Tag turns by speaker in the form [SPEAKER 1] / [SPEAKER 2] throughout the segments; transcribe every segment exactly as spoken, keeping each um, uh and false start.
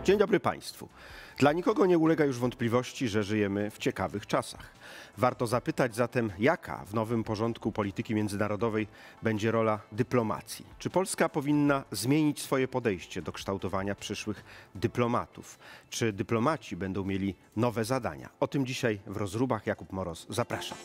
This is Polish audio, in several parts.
[SPEAKER 1] Dzień dobry Państwu. Dla nikogo nie ulega już wątpliwości, że żyjemy w ciekawych czasach. Warto zapytać zatem, jaka w nowym porządku polityki międzynarodowej będzie rola dyplomacji? Czy Polska powinna zmienić swoje podejście do kształtowania przyszłych dyplomatów? Czy dyplomaci będą mieli nowe zadania? O tym dzisiaj w Rozróbach. Jakub Moroz, zapraszam.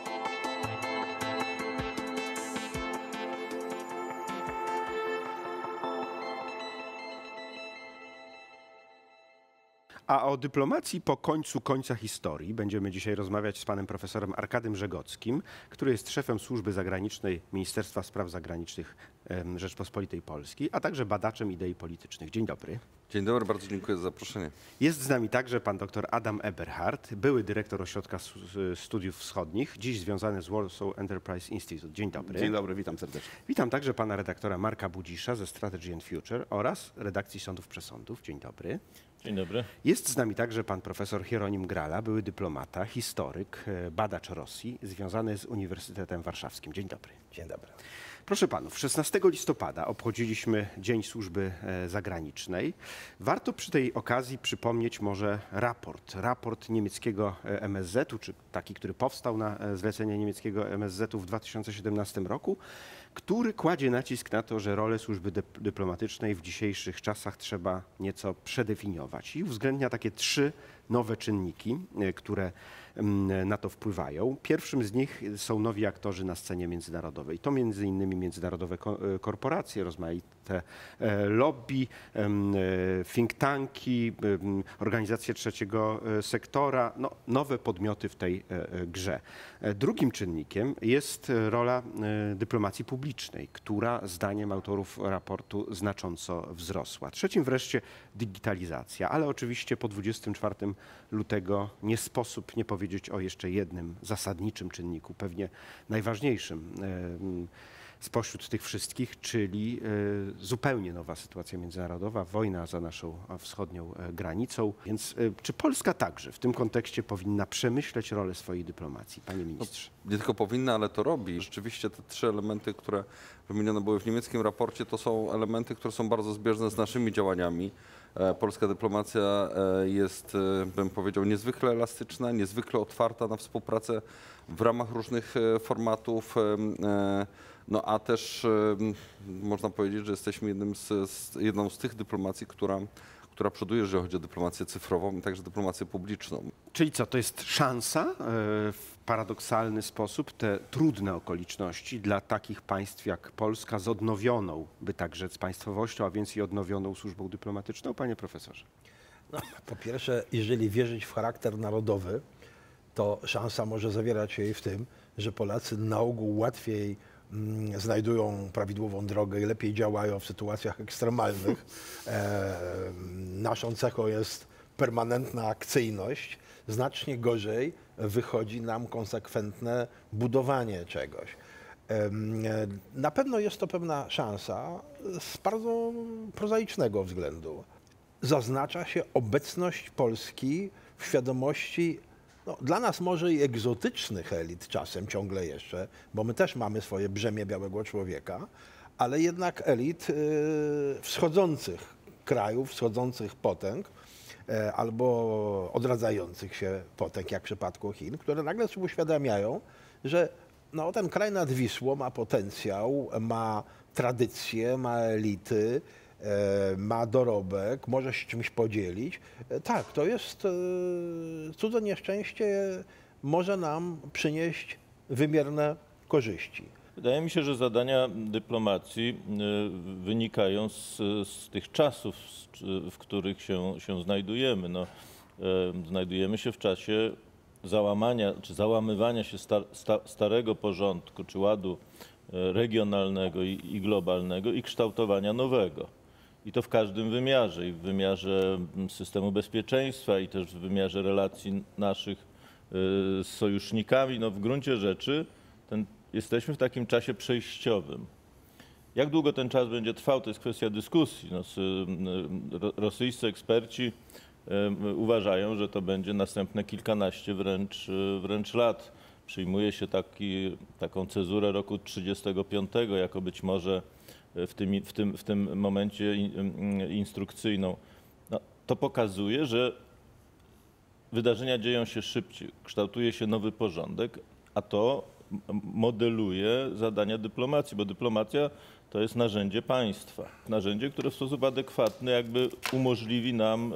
[SPEAKER 1] A o dyplomacji po końcu końca historii będziemy dzisiaj rozmawiać z panem profesorem Arkadym Żegockim, który jest szefem Służby Zagranicznej Ministerstwa Spraw Zagranicznych Rzeczpospolitej Polskiej, a także badaczem idei politycznych. Dzień dobry.
[SPEAKER 2] Dzień dobry, bardzo dziękuję za zaproszenie.
[SPEAKER 1] Jest z nami także pan dr Adam Eberhard, były dyrektor Ośrodka Studiów Wschodnich, dziś związany z Warsaw Enterprise Institute. Dzień dobry.
[SPEAKER 3] Dzień dobry, witam serdecznie.
[SPEAKER 1] Witam także pana redaktora Marka Budzisza ze Strategy and Future oraz redakcji Sądów Przesądów. Dzień dobry.
[SPEAKER 4] Dzień dobry.
[SPEAKER 1] Jest z nami także pan profesor Hieronim Grala, były dyplomata, historyk, badacz Rosji, związany z Uniwersytetem Warszawskim. Dzień dobry.
[SPEAKER 3] Dzień dobry.
[SPEAKER 1] Proszę panów, szesnastego listopada obchodziliśmy Dzień Służby Zagranicznej. Warto przy tej okazji przypomnieć może raport, raport niemieckiego M S Z-u, czy taki, który powstał na zlecenie niemieckiego M S Z-u w dwa tysiące siedemnastym roku, który kładzie nacisk na to, że rolę służby dyplomatycznej w dzisiejszych czasach trzeba nieco przedefiniować i uwzględnia takie trzy nowe czynniki, które na to wpływają. Pierwszym z nich są nowi aktorzy na scenie międzynarodowej. To między innymi międzynarodowe korporacje, rozmaite lobby, think tanki, organizacje trzeciego sektora, no, nowe podmioty w tej grze. Drugim czynnikiem jest rola dyplomacji publicznej, która zdaniem autorów raportu znacząco wzrosła. Trzecim wreszcie digitalizacja, ale oczywiście po dwudziestego czwartego lutego nie sposób nie powiedzieć o jeszcze jednym zasadniczym czynniku, pewnie najważniejszym spośród tych wszystkich, czyli zupełnie nowa sytuacja międzynarodowa, wojna za naszą wschodnią granicą. Więc czy Polska także w tym kontekście powinna przemyśleć rolę swojej dyplomacji, panie ministrze?
[SPEAKER 2] No, nie tylko powinna, ale to robi. Rzeczywiście te trzy elementy, które wymienione były w niemieckim raporcie, to są elementy, które są bardzo zbieżne z naszymi działaniami. Polska dyplomacja jest, bym powiedział, niezwykle elastyczna, niezwykle otwarta na współpracę w ramach różnych formatów. No a też można powiedzieć, że jesteśmy jednym z, z, jedną z tych dyplomacji, która, która przoduje, jeżeli chodzi o dyplomację cyfrową i także dyplomację publiczną.
[SPEAKER 1] Czyli co, to jest szansa w paradoksalny sposób, te trudne okoliczności dla takich państw jak Polska z odnowioną, by tak rzec, państwowością, a więc i odnowioną służbą dyplomatyczną, panie profesorze?
[SPEAKER 3] No, po pierwsze, jeżeli wierzyć w charakter narodowy, to szansa może zawierać się w tym, że Polacy na ogół łatwiej mm, znajdują prawidłową drogę i lepiej działają w sytuacjach ekstremalnych. E, naszą cechą jest permanentna akcyjność. Znacznie gorzej wychodzi nam konsekwentne budowanie czegoś. Na pewno jest to pewna szansa z bardzo prozaicznego względu. Zaznacza się obecność Polski w świadomości no, dla nas może i egzotycznych elit czasem ciągle jeszcze, bo my też mamy swoje brzemię białego człowieka, ale jednak elit yy, wschodzących krajów, wschodzących potęg, albo odradzających się potęg, jak w przypadku Chin, które nagle sobie uświadamiają, że no, ten kraj nad Wisłą ma potencjał, ma tradycje, ma elity, e, ma dorobek, może się czymś podzielić. E, tak, to jest e, cudze nieszczęście, może nam przynieść wymierne korzyści.
[SPEAKER 4] Wydaje mi się, że zadania dyplomacji wynikają z, z tych czasów, w których się, się znajdujemy. No, znajdujemy się w czasie załamania czy załamywania się star, sta, starego porządku czy ładu regionalnego i, i globalnego i kształtowania nowego. I to w każdym wymiarze, i w wymiarze systemu bezpieczeństwa, i też w wymiarze relacji naszych z sojusznikami. No, w gruncie rzeczy ten jesteśmy w takim czasie przejściowym. Jak długo ten czas będzie trwał, to jest kwestia dyskusji. No, rosyjscy eksperci uważają, że to będzie następne kilkanaście wręcz, wręcz lat. Przyjmuje się taki, taką cezurę roku trzydziestego piątego jako być może w tym, w tym, w tym momencie instrukcyjną. No, to pokazuje, że wydarzenia dzieją się szybciej, kształtuje się nowy porządek, a to modeluje zadania dyplomacji, bo dyplomacja to jest narzędzie państwa. Narzędzie, które w sposób adekwatny jakby umożliwi nam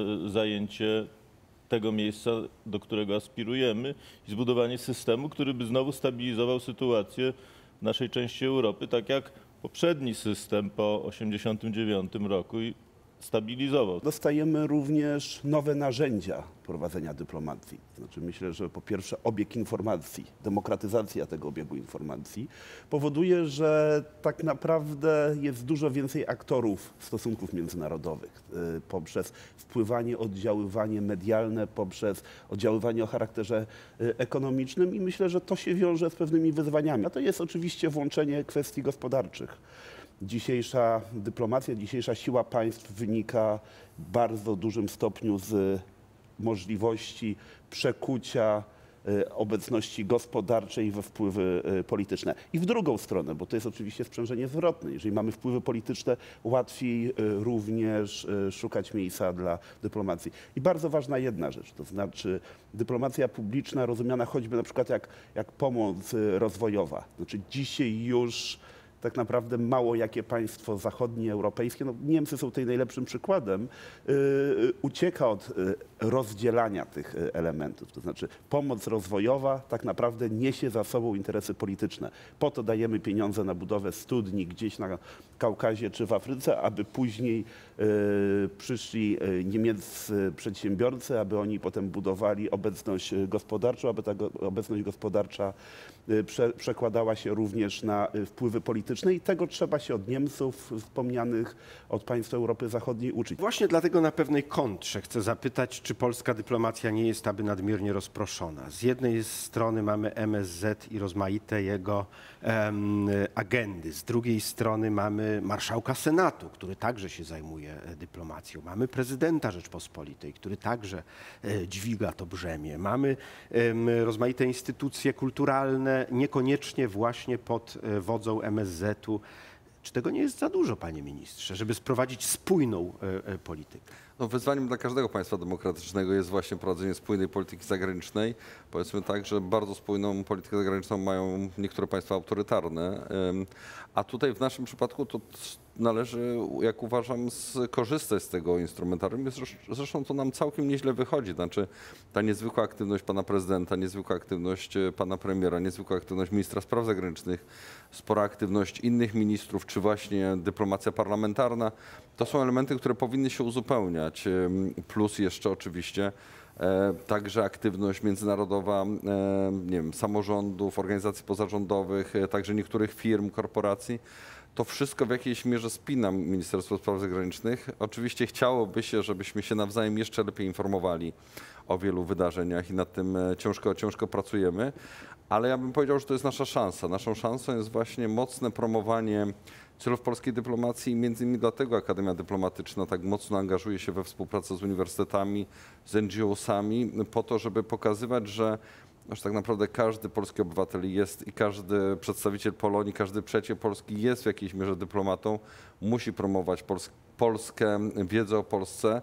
[SPEAKER 4] zajęcie tego miejsca, do którego aspirujemy i zbudowanie systemu, który by znowu stabilizował sytuację w naszej części Europy, tak jak poprzedni system po tysiąc dziewięćset osiemdziesiątym dziewiątym roku i stabilizował.
[SPEAKER 5] Dostajemy również nowe narzędzia prowadzenia dyplomacji. Znaczy myślę, że po pierwsze obieg informacji, demokratyzacja tego obiegu informacji powoduje, że tak naprawdę jest dużo więcej aktorów stosunków międzynarodowych yy, poprzez wpływanie, oddziaływanie medialne, poprzez oddziaływanie o charakterze yy, ekonomicznym i myślę, że to się wiąże z pewnymi wyzwaniami. A to jest oczywiście włączenie kwestii gospodarczych. Dzisiejsza dyplomacja, dzisiejsza siła państw wynika w bardzo dużym stopniu z możliwości przekucia obecności gospodarczej we wpływy polityczne. I w drugą stronę, bo to jest oczywiście sprzężenie zwrotne. Jeżeli mamy wpływy polityczne, łatwiej również szukać miejsca dla dyplomacji. I bardzo ważna jedna rzecz, to znaczy dyplomacja publiczna rozumiana choćby na przykład jak, jak pomoc rozwojowa. Znaczy dzisiaj już tak naprawdę mało jakie państwo zachodnie, europejskie, no Niemcy są tutaj najlepszym przykładem, yy, ucieka od yy, rozdzielania tych yy, elementów. To znaczy pomoc rozwojowa tak naprawdę niesie za sobą interesy polityczne. Po to dajemy pieniądze na budowę studni gdzieś na Kaukazie czy w Afryce, aby później yy, przyszli yy, niemieccy przedsiębiorcy, aby oni potem budowali obecność gospodarczą, aby ta go, obecność gospodarcza yy, prze, przekładała się również na yy, wpływy polityczne. I tego trzeba się od Niemców wspomnianych, od państw Europy Zachodniej uczyć.
[SPEAKER 1] Właśnie dlatego na pewnej kontrze chcę zapytać, czy polska dyplomacja nie jest aby nadmiernie rozproszona. Z jednej strony mamy M S Z i rozmaite jego um, agendy, z drugiej strony mamy marszałka Senatu, który także się zajmuje dyplomacją. Mamy prezydenta Rzeczpospolitej, który także e, dźwiga to brzemię. Mamy um, rozmaite instytucje kulturalne, niekoniecznie właśnie pod e, wodzą M S Z-u. Czy tego nie jest za dużo, panie ministrze, żeby sprowadzić spójną e, e, politykę?
[SPEAKER 2] No, wyzwaniem dla każdego państwa demokratycznego jest właśnie prowadzenie spójnej polityki zagranicznej. Powiedzmy tak, że bardzo spójną politykę zagraniczną mają niektóre państwa autorytarne, a tutaj w naszym przypadku to należy, jak uważam, skorzystać z tego instrumentarium. Zresztą to nam całkiem nieźle wychodzi. Znaczy ta niezwykła aktywność pana prezydenta, niezwykła aktywność pana premiera, niezwykła aktywność ministra spraw zagranicznych, spora aktywność innych ministrów, czy właśnie dyplomacja parlamentarna, to są elementy, które powinny się uzupełniać. Plus jeszcze oczywiście E, także aktywność międzynarodowa, e, nie wiem, samorządów, organizacji pozarządowych, e, także niektórych firm, korporacji. To wszystko w jakiejś mierze spina Ministerstwo Spraw Zagranicznych. Oczywiście chciałoby się, żebyśmy się nawzajem jeszcze lepiej informowali o wielu wydarzeniach i nad tym ciężko, ciężko pracujemy, ale ja bym powiedział, że to jest nasza szansa. Naszą szansą jest właśnie mocne promowanie celów polskiej dyplomacji i między innymi dlatego Akademia Dyplomatyczna tak mocno angażuje się we współpracę z uniwersytetami, z N G O sami, po to, żeby pokazywać, że że tak naprawdę każdy polski obywatel jest i każdy przedstawiciel Polonii, każdy przyjaciel Polski jest w jakiejś mierze dyplomatą, musi promować Pols Polskę, wiedzę o Polsce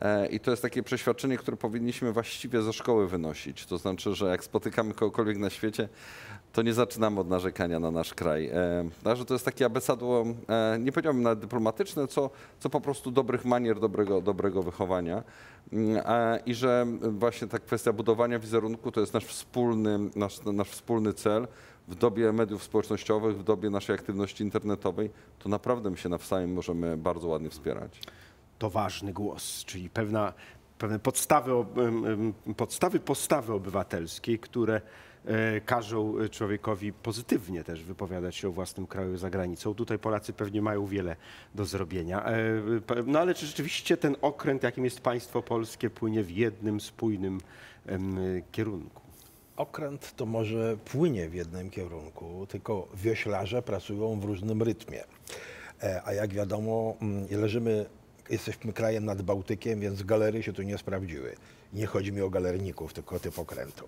[SPEAKER 2] i to jest takie przeświadczenie, które powinniśmy właściwie ze szkoły wynosić. To znaczy, że jak spotykamy kogokolwiek na świecie, to nie zaczynamy od narzekania na nasz kraj. Także to jest takie abesadło, nie powiedziałbym nawet dyplomatyczne, co, co po prostu dobrych manier, dobrego, dobrego wychowania. I że właśnie ta kwestia budowania wizerunku to jest nasz wspólny, nasz, nasz wspólny cel. W dobie mediów społecznościowych, w dobie naszej aktywności internetowej, to naprawdę my się nawzajem możemy bardzo ładnie wspierać.
[SPEAKER 1] To ważny głos, czyli pewna, pewne podstawy, podstawy postawy obywatelskiej, które każą człowiekowi pozytywnie też wypowiadać się o własnym kraju za granicą. Tutaj Polacy pewnie mają wiele do zrobienia. No ale czy rzeczywiście ten okręt, jakim jest państwo polskie, płynie w jednym spójnym kierunku?
[SPEAKER 3] Okręt to może płynie w jednym kierunku, tylko wioślarze pracują w różnym rytmie. A jak wiadomo, leżymy, jesteśmy krajem nad Bałtykiem, więc galery się tu nie sprawdziły. Nie chodzi mi o galerników, tylko o typ okrętu.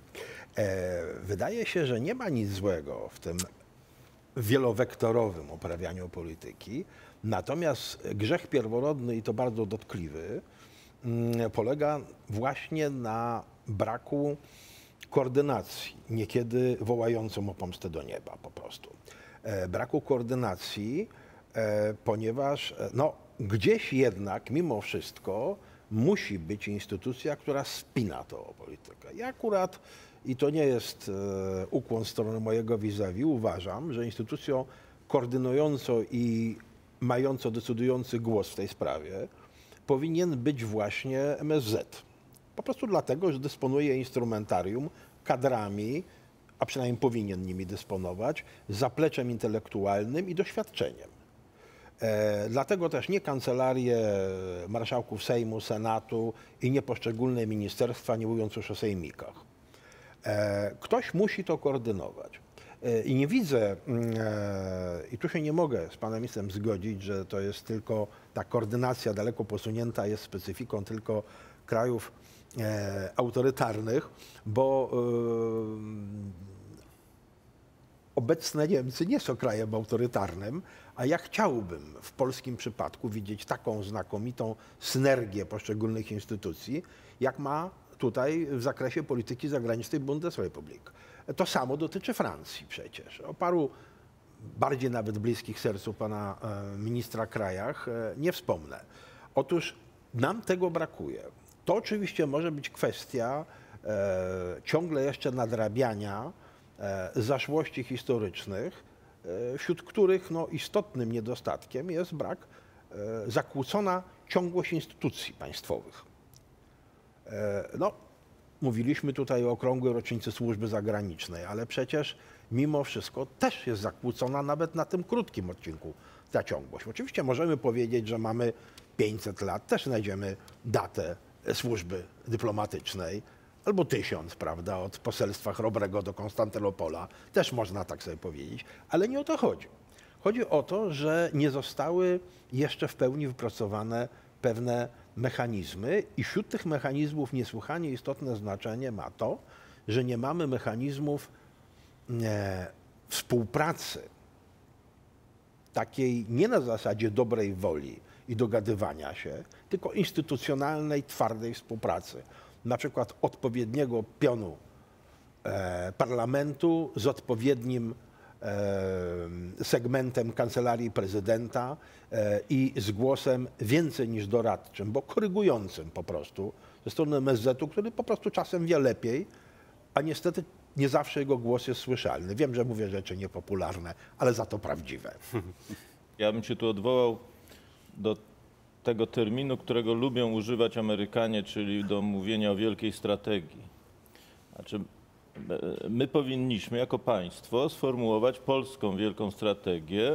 [SPEAKER 3] Wydaje się, że nie ma nic złego w tym wielowektorowym uprawianiu polityki, natomiast grzech pierworodny, i to bardzo dotkliwy, mm, polega właśnie na braku koordynacji, niekiedy wołającą o pomstę do nieba po prostu. E, braku koordynacji, e, ponieważ e, no, gdzieś jednak mimo wszystko musi być instytucja, która spina tą politykę. Ja akurat, i to nie jest e, ukłon w stronę mojego vis-a-vis, uważam, że instytucją koordynującą i mającą decydujący głos w tej sprawie powinien być właśnie M S Z. Po prostu dlatego, że dysponuje instrumentarium, kadrami, a przynajmniej powinien nimi dysponować, zapleczem intelektualnym i doświadczeniem. E, dlatego też nie kancelarie marszałków Sejmu, Senatu i nie poszczególne ministerstwa, nie mówiąc już o sejmikach. E, ktoś musi to koordynować. E, I nie widzę, e, i tu się nie mogę z panem ministrem zgodzić, że to jest tylko ta koordynacja daleko posunięta, jest specyfiką tylko krajów e, autorytarnych, bo e, obecne Niemcy nie są krajem autorytarnym, a ja chciałbym w polskim przypadku widzieć taką znakomitą synergię poszczególnych instytucji, jak ma tutaj w zakresie polityki zagranicznej Bundesrepublik. To samo dotyczy Francji przecież. O paru bardziej nawet bliskich sercu pana e, ministra krajach e, nie wspomnę. Otóż nam tego brakuje. To oczywiście może być kwestia e, ciągle jeszcze nadrabiania e, zaszłości historycznych, e, wśród których no, istotnym niedostatkiem jest brak e, zakłócona ciągłość instytucji państwowych. E, no, mówiliśmy tutaj o okrągłej rocznicy służby zagranicznej, ale przecież mimo wszystko też jest zakłócona nawet na tym krótkim odcinku ta ciągłość. Oczywiście możemy powiedzieć, że mamy pięćset lat, też znajdziemy datę służby dyplomatycznej, albo tysiąc, prawda, od poselstwa Chrobrego do Konstantynopola, też można tak sobie powiedzieć, ale nie o to chodzi. Chodzi o to, że nie zostały jeszcze w pełni wypracowane pewne mechanizmy i wśród tych mechanizmów niesłychanie istotne znaczenie ma to, że nie mamy mechanizmów e, współpracy takiej nie na zasadzie dobrej woli i dogadywania się, tylko instytucjonalnej, twardej współpracy. Na przykład odpowiedniego pionu e, parlamentu z odpowiednim e, segmentem kancelarii prezydenta e, i z głosem więcej niż doradczym, bo korygującym po prostu ze strony M S Z-u, który po prostu czasem wie lepiej, a niestety nie zawsze jego głos jest słyszalny. Wiem, że mówię rzeczy niepopularne, ale za to prawdziwe.
[SPEAKER 4] Ja bym się tu odwołał do tego terminu, którego lubią używać Amerykanie, czyli do mówienia o wielkiej strategii. Znaczy, my powinniśmy jako państwo sformułować polską wielką strategię,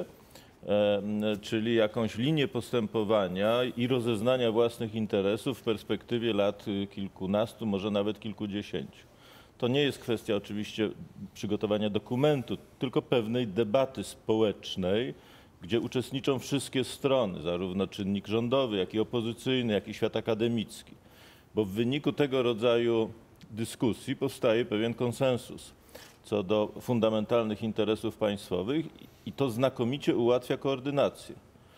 [SPEAKER 4] czyli jakąś linię postępowania i rozeznania własnych interesów w perspektywie lat kilkunastu, może nawet kilkudziesięciu. To nie jest kwestia oczywiście przygotowania dokumentu, tylko pewnej debaty społecznej, gdzie uczestniczą wszystkie strony, zarówno czynnik rządowy, jak i opozycyjny, jak i świat akademicki. Bo w wyniku tego rodzaju dyskusji powstaje pewien konsensus co do fundamentalnych interesów państwowych i to znakomicie ułatwia koordynację.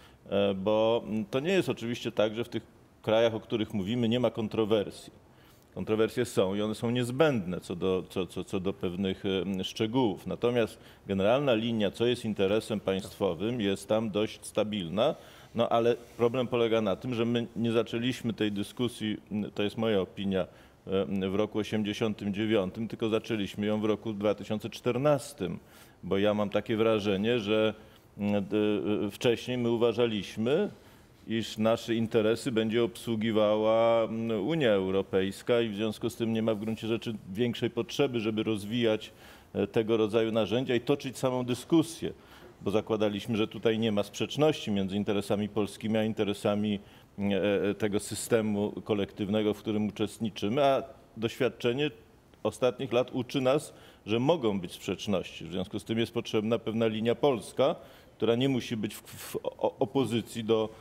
[SPEAKER 4] Bo to nie jest oczywiście tak, że w tych krajach, o których mówimy, nie ma kontrowersji. Kontrowersje są i one są niezbędne co do, co, co, co do pewnych szczegółów. Natomiast generalna linia, co jest interesem państwowym, jest tam dość stabilna. No ale problem polega na tym, że my nie zaczęliśmy tej dyskusji, to jest moja opinia, w roku osiemdziesiątym dziewiątym, tylko zaczęliśmy ją w roku dwa tysiące czternastym. Bo ja mam takie wrażenie, że wcześniej my uważaliśmy, iż nasze interesy będzie obsługiwała Unia Europejska i w związku z tym nie ma w gruncie rzeczy większej potrzeby, żeby rozwijać tego rodzaju narzędzia i toczyć samą dyskusję, bo zakładaliśmy, że tutaj nie ma sprzeczności między interesami polskimi a interesami tego systemu kolektywnego, w którym uczestniczymy, a doświadczenie ostatnich lat uczy nas, że mogą być sprzeczności. W związku z tym jest potrzebna pewna linia polska, która nie musi być w, w opozycji do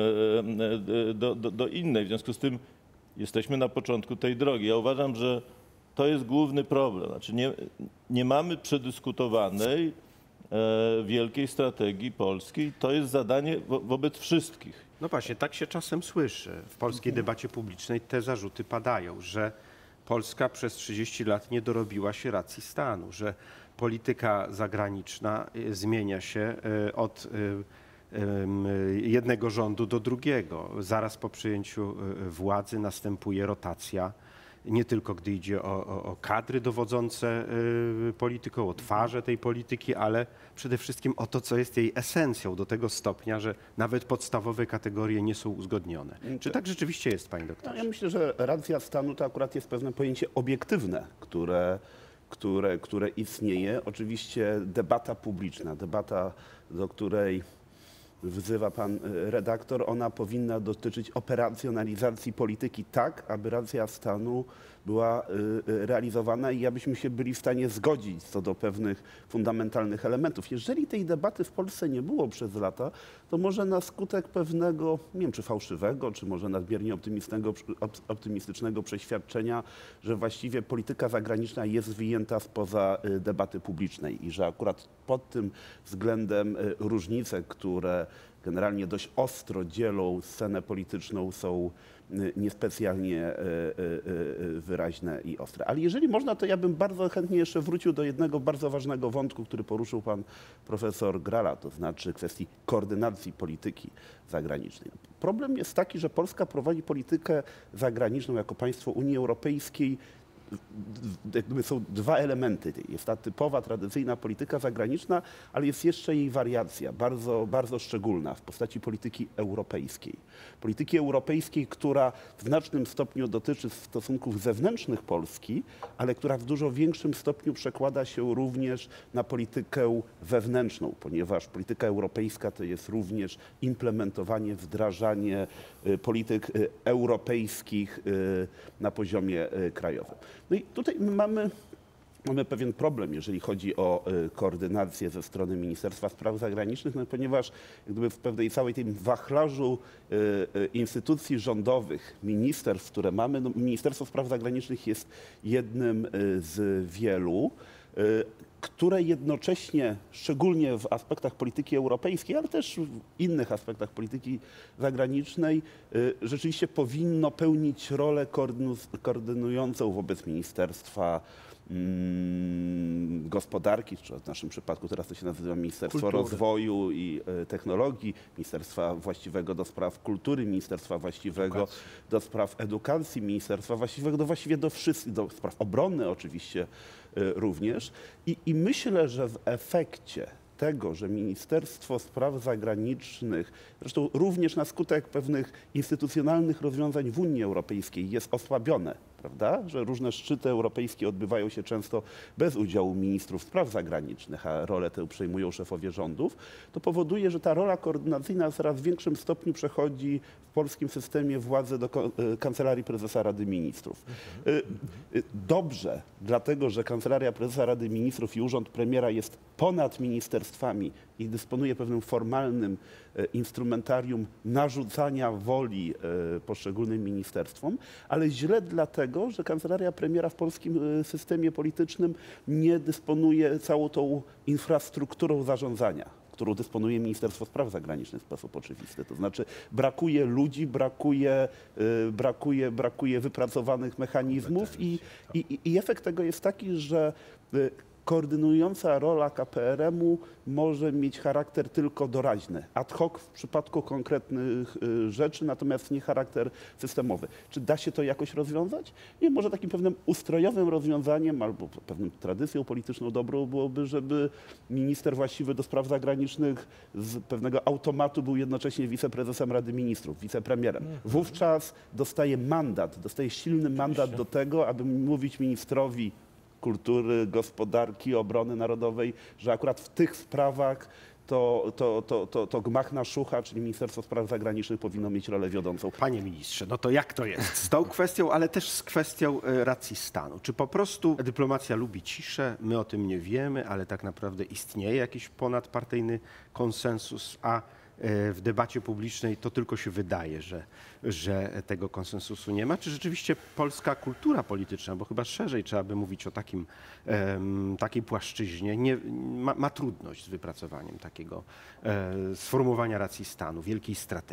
[SPEAKER 4] Do, do, do innej. W związku z tym jesteśmy na początku tej drogi. Ja uważam, że to jest główny problem. Znaczy nie, nie mamy przedyskutowanej e, wielkiej strategii polskiej. To jest zadanie wo, wobec wszystkich.
[SPEAKER 1] No właśnie, tak się czasem słyszy. W polskiej debacie publicznej te zarzuty padają, że Polska przez trzydzieści lat nie dorobiła się racji stanu, że polityka zagraniczna y, zmienia się y, od y, y, jednego rządu do drugiego. Zaraz po przyjęciu y, władzy następuje rotacja, nie tylko gdy idzie o, o, o kadry dowodzące y, polityką, o twarze tej polityki, ale przede wszystkim o to, co jest jej esencją, do tego stopnia, że nawet podstawowe kategorie nie są uzgodnione. Czy tak rzeczywiście jest, panie
[SPEAKER 5] No,
[SPEAKER 1] doktorze?
[SPEAKER 5] ja myślę, że racja stanu to akurat jest pewne pojęcie obiektywne, które, które, które istnieje. Oczywiście debata publiczna, debata, do której wzywa pan redaktor, ona powinna dotyczyć operacjonalizacji polityki tak, aby racja stanu była realizowana i abyśmy się byli w stanie zgodzić co do pewnych fundamentalnych elementów. Jeżeli tej debaty w Polsce nie było przez lata, to może na skutek pewnego, nie wiem czy fałszywego, czy może nadmiernie optymistycznego, optymistycznego przeświadczenia, że właściwie polityka zagraniczna jest wyjęta spoza debaty publicznej i że akurat pod tym względem różnice, które generalnie dość ostro dzielą scenę polityczną, są niespecjalnie wyraźne i ostre. Ale jeżeli można, to ja bym bardzo chętnie jeszcze wrócił do jednego bardzo ważnego wątku, który poruszył pan profesor Grala, to znaczy kwestii koordynacji polityki zagranicznej. Problem jest taki, że Polska prowadzi politykę zagraniczną jako państwo Unii Europejskiej. Jakby są dwa elementy. Jest ta typowa, tradycyjna polityka zagraniczna, ale jest jeszcze jej wariacja, bardzo, bardzo szczególna w postaci polityki europejskiej. Polityki europejskiej, która w znacznym stopniu dotyczy stosunków zewnętrznych Polski, ale która w dużo większym stopniu przekłada się również na politykę wewnętrzną, ponieważ polityka europejska to jest również implementowanie, wdrażanie polityk europejskich na poziomie krajowym. No i tutaj mamy, mamy pewien problem, jeżeli chodzi o koordynację ze strony Ministerstwa Spraw Zagranicznych, no, ponieważ jakby w pewnej całej tym wachlarzu instytucji rządowych, ministerstw, które mamy, no, Ministerstwo Spraw Zagranicznych jest jednym z wielu, które jednocześnie, szczególnie w aspektach polityki europejskiej, ale też w innych aspektach polityki zagranicznej, rzeczywiście powinno pełnić rolę koordynującą wobec Ministerstwa mm, Gospodarki, czy w naszym przypadku teraz to się nazywa Ministerstwo
[SPEAKER 1] Kultury.
[SPEAKER 5] Rozwoju i Technologii, Ministerstwa właściwego do spraw kultury, Ministerstwa właściwego
[SPEAKER 1] Edukacji.
[SPEAKER 5] do spraw edukacji, Ministerstwa właściwego do właściwie do wszystkich, do spraw obrony oczywiście również. I, I myślę, że w efekcie tego, że Ministerstwo Spraw Zagranicznych, zresztą również na skutek pewnych instytucjonalnych rozwiązań w Unii Europejskiej jest osłabione, prawda? Że różne szczyty europejskie odbywają się często bez udziału ministrów spraw zagranicznych, a rolę tę przejmują szefowie rządów, to powoduje, że ta rola koordynacyjna w coraz większym stopniu przechodzi w polskim systemie władzy do Kancelarii Prezesa Rady Ministrów. Dobrze, dlatego że Kancelaria Prezesa Rady Ministrów i Urząd Premiera jest ponad ministerstwami i dysponuje pewnym formalnym instrumentarium narzucania woli poszczególnym ministerstwom, ale źle dlatego, że Kancelaria Premiera w polskim systemie politycznym nie dysponuje całą tą infrastrukturą zarządzania, którą dysponuje Ministerstwo Spraw Zagranicznych w sposób oczywisty. To znaczy brakuje ludzi, brakuje, brakuje, brakuje wypracowanych mechanizmów i, i, i efekt tego jest taki, że koordynująca rola K P R M u może mieć charakter tylko doraźny, ad hoc w przypadku konkretnych rzeczy, natomiast nie charakter systemowy. Czy da się to jakoś rozwiązać? Nie, może takim pewnym ustrojowym rozwiązaniem albo pewną tradycją polityczną dobrą byłoby, żeby minister właściwy do spraw zagranicznych z pewnego automatu był jednocześnie wiceprezesem Rady Ministrów, wicepremierem. Wówczas dostaje mandat, dostaje silny mandat do tego, aby mówić ministrowi kultury, gospodarki, obrony narodowej, że akurat w tych sprawach to, to, to, to, to gmach na szucha, czyli Ministerstwo Spraw Zagranicznych powinno mieć rolę wiodącą.
[SPEAKER 1] Panie ministrze, no to jak to jest z tą kwestią, ale też z kwestią e, racji stanu? Czy po prostu dyplomacja lubi ciszę, my o tym nie wiemy, ale tak naprawdę istnieje jakiś ponadpartyjny konsensus, a w debacie publicznej to tylko się wydaje, że, że tego konsensusu nie ma? Czy rzeczywiście polska kultura polityczna, bo chyba szerzej trzeba by mówić o takim, um, takiej płaszczyźnie, nie, ma, ma trudność z wypracowaniem takiego e, sformułowania racji stanu, wielkiej strategii?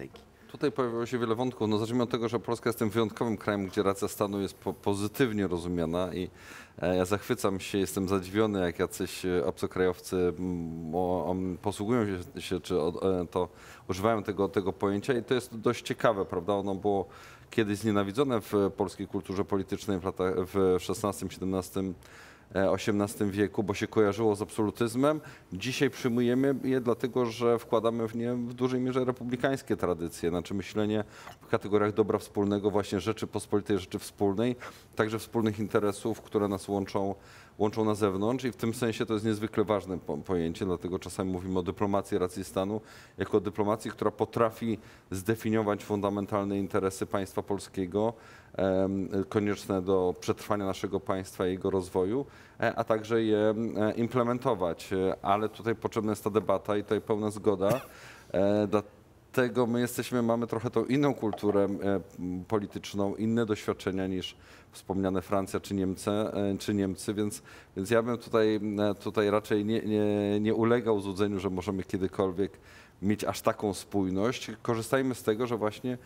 [SPEAKER 2] Tutaj pojawiło się wiele wątków. No zacznijmy od tego, że Polska jest tym wyjątkowym krajem, gdzie racja stanu jest po pozytywnie rozumiana i e, ja zachwycam się, jestem zadziwiony, jak jacyś obcokrajowcy m, o, o, posługują się, się czy o, e, to używają tego, tego pojęcia i to jest dość ciekawe, prawda? Ono było kiedyś znienawidzone w polskiej kulturze politycznej w latach w szesnastym, siedemnastym osiemnastym wieku, bo się kojarzyło z absolutyzmem. Dzisiaj przyjmujemy je dlatego, że wkładamy w nie w dużej mierze republikańskie tradycje, znaczy myślenie w kategoriach dobra wspólnego, właśnie Rzeczypospolitej, rzeczy wspólnej, także wspólnych interesów, które nas łączą, łączą na zewnątrz i w tym sensie to jest niezwykle ważne po pojęcie, dlatego czasami mówimy o dyplomacji racji stanu jako o dyplomacji, która potrafi zdefiniować fundamentalne interesy państwa polskiego, konieczne do przetrwania naszego państwa i jego rozwoju, a także je implementować. Ale tutaj potrzebna jest ta debata i tutaj pełna zgoda. Dlatego my jesteśmy, mamy trochę tą inną kulturę polityczną, inne doświadczenia niż wspomniane Francja czy Niemcy, czy Niemcy więc, więc ja bym tutaj, tutaj raczej nie, nie, nie ulegał złudzeniu, że możemy kiedykolwiek mieć aż taką spójność. Korzystajmy z tego, że właśnie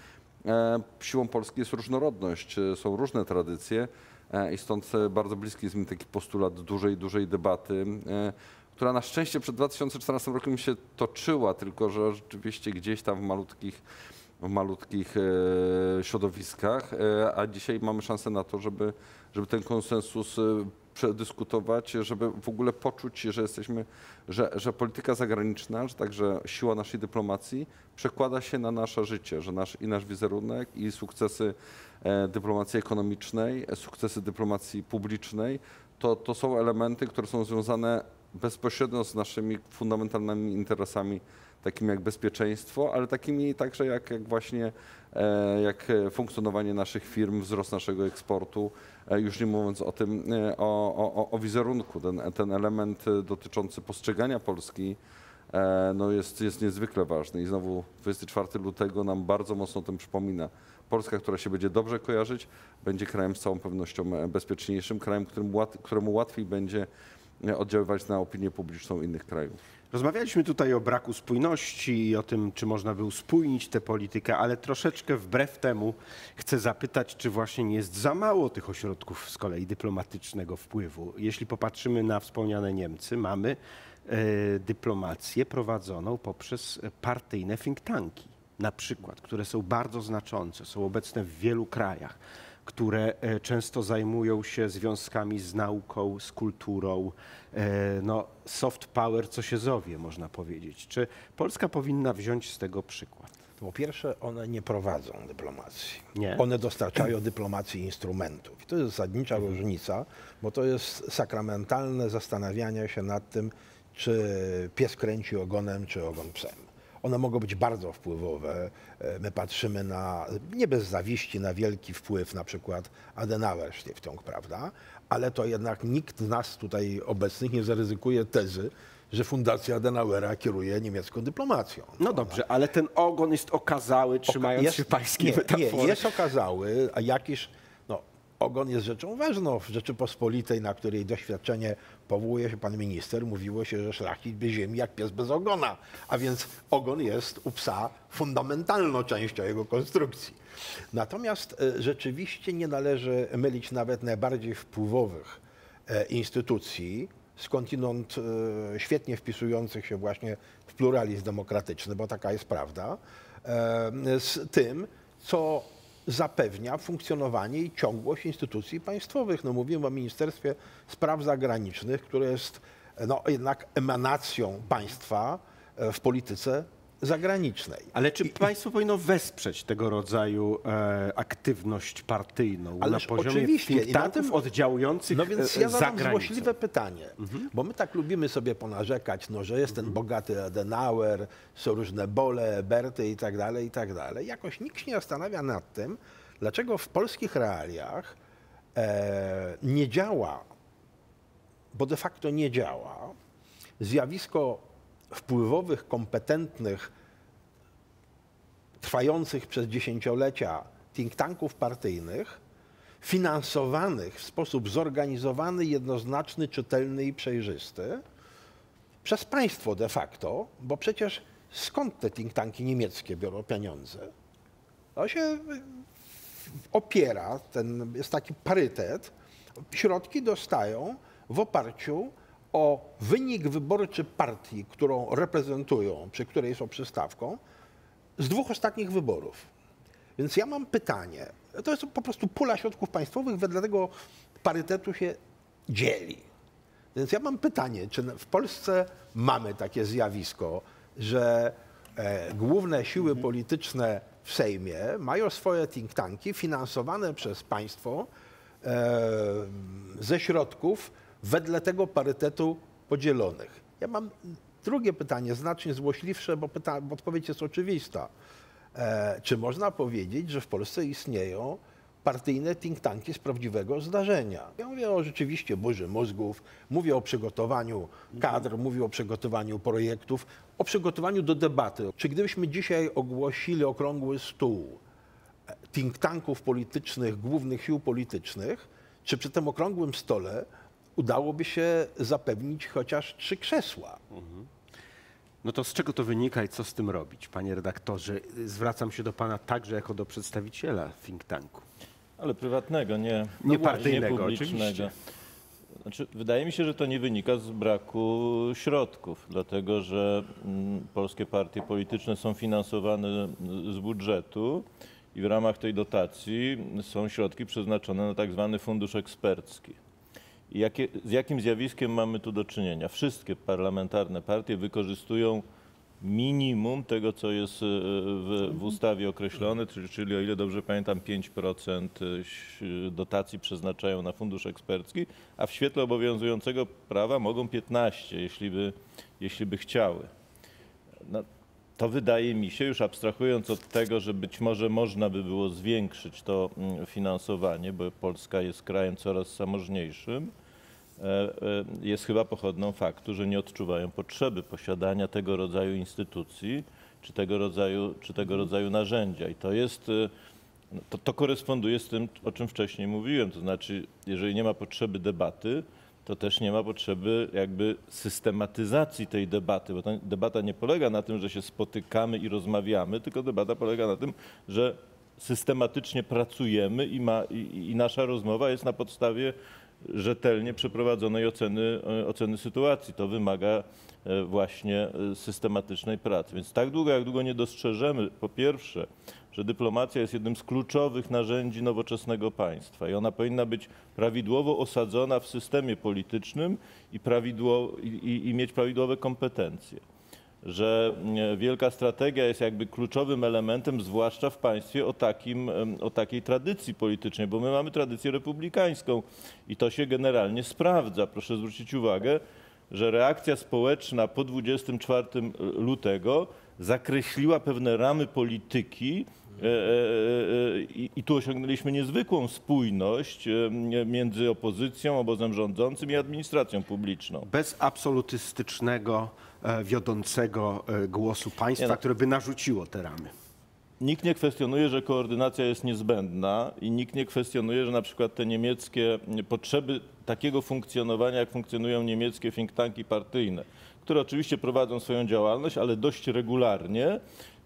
[SPEAKER 2] siłą Polski jest różnorodność, są różne tradycje i stąd bardzo bliski jest mi taki postulat dużej, dużej debaty, która na szczęście przed dwa tysiące czternastym rokiem się toczyła, tylko że rzeczywiście gdzieś tam w malutkich, w malutkich środowiskach, a dzisiaj mamy szansę na to, żeby, żeby ten konsensus przedyskutować, żeby w ogóle poczuć, że jesteśmy, że, że polityka zagraniczna, że także siła naszej dyplomacji przekłada się na nasze życie, że nasz, i nasz wizerunek, i sukcesy e, dyplomacji ekonomicznej, sukcesy dyplomacji publicznej, to, to są elementy, które są związane bezpośrednio z naszymi fundamentalnymi interesami, takimi jak bezpieczeństwo, ale takimi także jak, jak właśnie e, jak funkcjonowanie naszych firm, wzrost naszego eksportu, e, już nie mówiąc o tym, e, o, o, o wizerunku. Ten, ten element dotyczący postrzegania Polski e, no jest, jest niezwykle ważny i znowu dwudziestego czwartego lutego nam bardzo mocno o tym przypomina. Polska, która się będzie dobrze kojarzyć, będzie krajem z całą pewnością bezpieczniejszym, krajem, któremu, łat, któremu łatwiej będzie oddziaływać na opinię publiczną innych krajów.
[SPEAKER 1] Rozmawialiśmy tutaj o braku spójności i o tym, czy można by uspójnić tę politykę, ale troszeczkę wbrew temu chcę zapytać, czy właśnie nie jest za mało tych ośrodków z kolei dyplomatycznego wpływu. Jeśli popatrzymy na wspomniane Niemcy, mamy e, dyplomację prowadzoną poprzez partyjne think tanki, na przykład, które są bardzo znaczące, są obecne w wielu krajach, które często zajmują się związkami z nauką, z kulturą, no soft power, co się zowie, można powiedzieć. Czy Polska powinna wziąć z tego przykład?
[SPEAKER 3] Po pierwsze, one nie prowadzą dyplomacji.
[SPEAKER 1] Nie?
[SPEAKER 3] One dostarczają dyplomacji instrumentów. I to jest zasadnicza mhm. różnica, bo to jest sakramentalne zastanawianie się nad tym, czy pies kręci ogonem, czy ogon psem. One mogą być bardzo wpływowe. My patrzymy na, nie bez zawiści, na wielki wpływ na przykład Adenauer Stiftung, prawda? Ale to jednak nikt z nas tutaj obecnych nie zaryzykuje tezy, że Fundacja Adenauera kieruje niemiecką dyplomacją.
[SPEAKER 1] No
[SPEAKER 3] prawda?
[SPEAKER 1] dobrze, ale ten ogon jest okazały, trzymając
[SPEAKER 3] jest,
[SPEAKER 1] się pańskiej
[SPEAKER 3] nie,
[SPEAKER 1] metafory.
[SPEAKER 3] nie, jest okazały, a jakiś, no, ogon jest rzeczą ważną w Rzeczypospolitej, na której doświadczenie powołuje się pan minister, mówiło się, że szlachcic bez ziemi jak pies bez ogona, a więc ogon jest u psa fundamentalną częścią jego konstrukcji. Natomiast e, rzeczywiście nie należy mylić nawet najbardziej wpływowych e, instytucji, skądinąd e, świetnie wpisujących się właśnie w pluralizm demokratyczny, bo taka jest prawda, e, z tym, co zapewnia funkcjonowanie i ciągłość instytucji państwowych. No mówimy o Ministerstwie Spraw Zagranicznych, które jest no, jednak emanacją państwa w polityce zagranicznej.
[SPEAKER 1] Ale czy
[SPEAKER 3] I,
[SPEAKER 1] państwo powinno wesprzeć tego rodzaju e, aktywność partyjną na
[SPEAKER 3] Ależ
[SPEAKER 1] poziomie
[SPEAKER 3] oczywiście.
[SPEAKER 1] think
[SPEAKER 3] I na
[SPEAKER 1] tanków
[SPEAKER 3] tym-
[SPEAKER 1] oddziałujących
[SPEAKER 3] No więc
[SPEAKER 1] e,
[SPEAKER 3] ja
[SPEAKER 1] za
[SPEAKER 3] zadam
[SPEAKER 1] granicą?
[SPEAKER 3] złośliwe pytanie, bo my tak lubimy sobie ponarzekać, no, że jest ten bogaty Adenauer, są różne Bole, Berty i tak dalej, i tak dalej. Jakoś nikt się nie zastanawia nad tym, dlaczego w polskich realiach e, nie działa, bo de facto nie działa, zjawisko wpływowych, kompetentnych, trwających przez dziesięciolecia think tanków partyjnych, finansowanych w sposób zorganizowany, jednoznaczny, czytelny i przejrzysty przez państwo de facto, bo przecież skąd te think tanki niemieckie biorą pieniądze? To się opiera, ten, jest taki parytet, środki dostają w oparciu o wynik wyborczy partii, którą reprezentują, przy której są przystawką, z dwóch ostatnich wyborów. Więc ja mam pytanie, to jest po prostu pula środków państwowych, wedle tego parytetu się dzieli. Więc ja mam pytanie, czy w Polsce mamy takie zjawisko, że e, główne siły polityczne w Sejmie mają swoje think tanki finansowane przez państwo e, ze środków wedle tego parytetu podzielonych. Ja mam drugie pytanie, znacznie złośliwsze, bo, pyta, bo odpowiedź jest oczywista. E, czy można powiedzieć, że w Polsce istnieją partyjne think tanki z prawdziwego zdarzenia? Ja mówię o rzeczywiście burzy mózgów, mówię o przygotowaniu kadr, mówię o przygotowaniu projektów, o przygotowaniu do debaty. Czy gdybyśmy dzisiaj ogłosili okrągły stół think tanków politycznych, głównych sił politycznych, czy przy tym okrągłym stole udałoby się zapewnić chociaż trzy krzesła?
[SPEAKER 1] Mhm. No to z czego to wynika i co z tym robić, panie redaktorze? Zwracam się do pana także jako do przedstawiciela think tanku.
[SPEAKER 4] Ale prywatnego, nie,
[SPEAKER 1] Nie
[SPEAKER 4] no
[SPEAKER 1] partyjnego,
[SPEAKER 4] nie publicznego.
[SPEAKER 1] oczywiście.
[SPEAKER 4] Znaczy, wydaje mi się, że to nie wynika z braku środków, dlatego że mm, polskie partie polityczne są finansowane z budżetu i w ramach tej dotacji są środki przeznaczone na tak zwany fundusz ekspercki. I jakie, z jakim zjawiskiem mamy tu do czynienia? Wszystkie parlamentarne partie wykorzystują minimum tego, co jest w, w ustawie określone, czyli, czyli o ile dobrze pamiętam pięć procent dotacji przeznaczają na fundusz ekspercki, a w świetle obowiązującego prawa mogą piętnaście procent, jeśli by, jeśli by chciały. No, to wydaje mi się, już abstrahując od tego, że być może można by było zwiększyć to finansowanie, bo Polska jest krajem coraz zamożniejszym, jest chyba pochodną faktu, że nie odczuwają potrzeby posiadania tego rodzaju instytucji czy tego rodzaju, czy tego rodzaju narzędzia. I to jest, to, to koresponduje z tym, o czym wcześniej mówiłem. To znaczy, jeżeli nie ma potrzeby debaty, to też nie ma potrzeby jakby systematyzacji tej debaty, bo ta debata nie polega na tym, że się spotykamy i rozmawiamy, tylko debata polega na tym, że systematycznie pracujemy i, ma, i, i nasza rozmowa jest na podstawie rzetelnie przeprowadzonej oceny, oceny sytuacji. To wymaga właśnie systematycznej pracy. Więc tak długo, jak długo nie dostrzeżemy, po pierwsze, że dyplomacja jest jednym z kluczowych narzędzi nowoczesnego państwa i ona powinna być prawidłowo osadzona w systemie politycznym i, prawidło, i, i mieć prawidłowe kompetencje. Że wielka strategia jest jakby kluczowym elementem, zwłaszcza w państwie o, takim, o takiej tradycji politycznej, bo my mamy tradycję republikańską i to się generalnie sprawdza. Proszę zwrócić uwagę, że reakcja społeczna po dwudziestego czwartego lutego zakreśliła pewne ramy polityki i, i tu osiągnęliśmy niezwykłą spójność między opozycją, obozem rządzącym i administracją publiczną.
[SPEAKER 1] Bez absolutystycznego, wiodącego głosu państwa,
[SPEAKER 4] Nie no.
[SPEAKER 1] które by narzuciło te ramy.
[SPEAKER 4] Nikt nie kwestionuje, że koordynacja jest niezbędna i nikt nie kwestionuje, że na przykład te niemieckie potrzeby takiego funkcjonowania, jak funkcjonują niemieckie think tanki partyjne, które oczywiście prowadzą swoją działalność, ale dość regularnie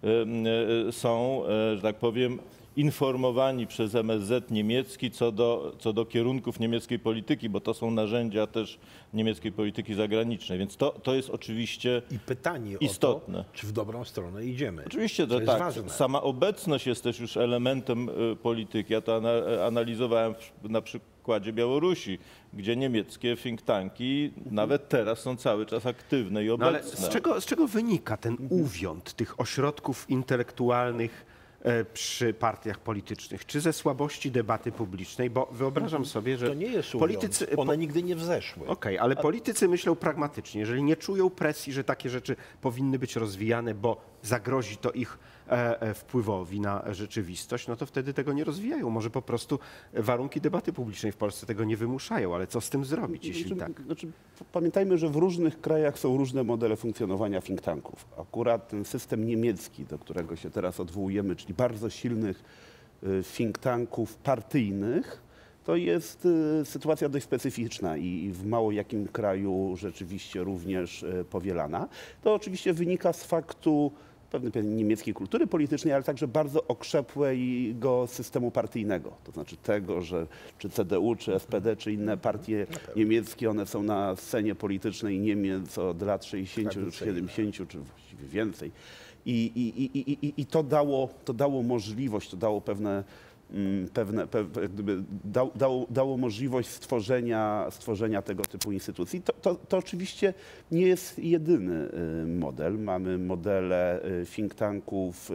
[SPEAKER 4] są, że tak powiem, informowani przez M S Z niemiecki co do, co do kierunków niemieckiej polityki, bo to są narzędzia też niemieckiej polityki zagranicznej, więc to, to jest oczywiście
[SPEAKER 3] I pytanie
[SPEAKER 4] istotne.
[SPEAKER 3] o to, czy w dobrą stronę idziemy.
[SPEAKER 4] Oczywiście, że
[SPEAKER 3] jest
[SPEAKER 4] tak.
[SPEAKER 3] ważne.
[SPEAKER 4] Sama obecność jest też już elementem y, polityki. Ja to ana analizowałem w, na przykładzie Białorusi, gdzie niemieckie think tanki nawet teraz są cały czas aktywne i
[SPEAKER 1] No
[SPEAKER 4] obecne.
[SPEAKER 1] ale z czego, z czego wynika ten uwiąd tych ośrodków intelektualnych e, przy partiach politycznych? Czy ze słabości debaty publicznej? Bo wyobrażam sobie, że
[SPEAKER 3] To nie jest
[SPEAKER 1] politycy...
[SPEAKER 3] politycy, one nigdy nie wzeszły.
[SPEAKER 1] Okej, ale politycy myślą pragmatycznie. Jeżeli nie czują presji, że takie rzeczy powinny być rozwijane, bo zagrozi to ich e, e, wpływowi na rzeczywistość, no to wtedy tego nie rozwijają. Może po prostu warunki debaty publicznej w Polsce tego nie wymuszają, ale co z tym zrobić, jeśli
[SPEAKER 5] Znaczy,
[SPEAKER 1] tak?
[SPEAKER 5] znaczy, pamiętajmy, że w różnych krajach są różne modele funkcjonowania think tanków. Akurat ten system niemiecki, do którego się teraz odwołujemy, czyli bardzo silnych y, think tanków partyjnych, to jest y, sytuacja dość specyficzna i, i w mało jakim kraju rzeczywiście również y, powielana. To oczywiście wynika z faktu pewnej niemieckiej kultury politycznej, ale także bardzo okrzepłego systemu partyjnego. To znaczy tego, że czy C D U, czy S P D, czy inne partie niemieckie, one są na scenie politycznej Niemiec od lat sześćdziesięciu, siedemdziesięciu, czy właściwie więcej. I, i, i, i, i to, dało, to dało możliwość, to dało pewne, pewne, pewne jak gdyby da, dało, dało możliwość stworzenia, stworzenia tego typu instytucji. To, to, to oczywiście nie jest jedyny model. Mamy modele think tanków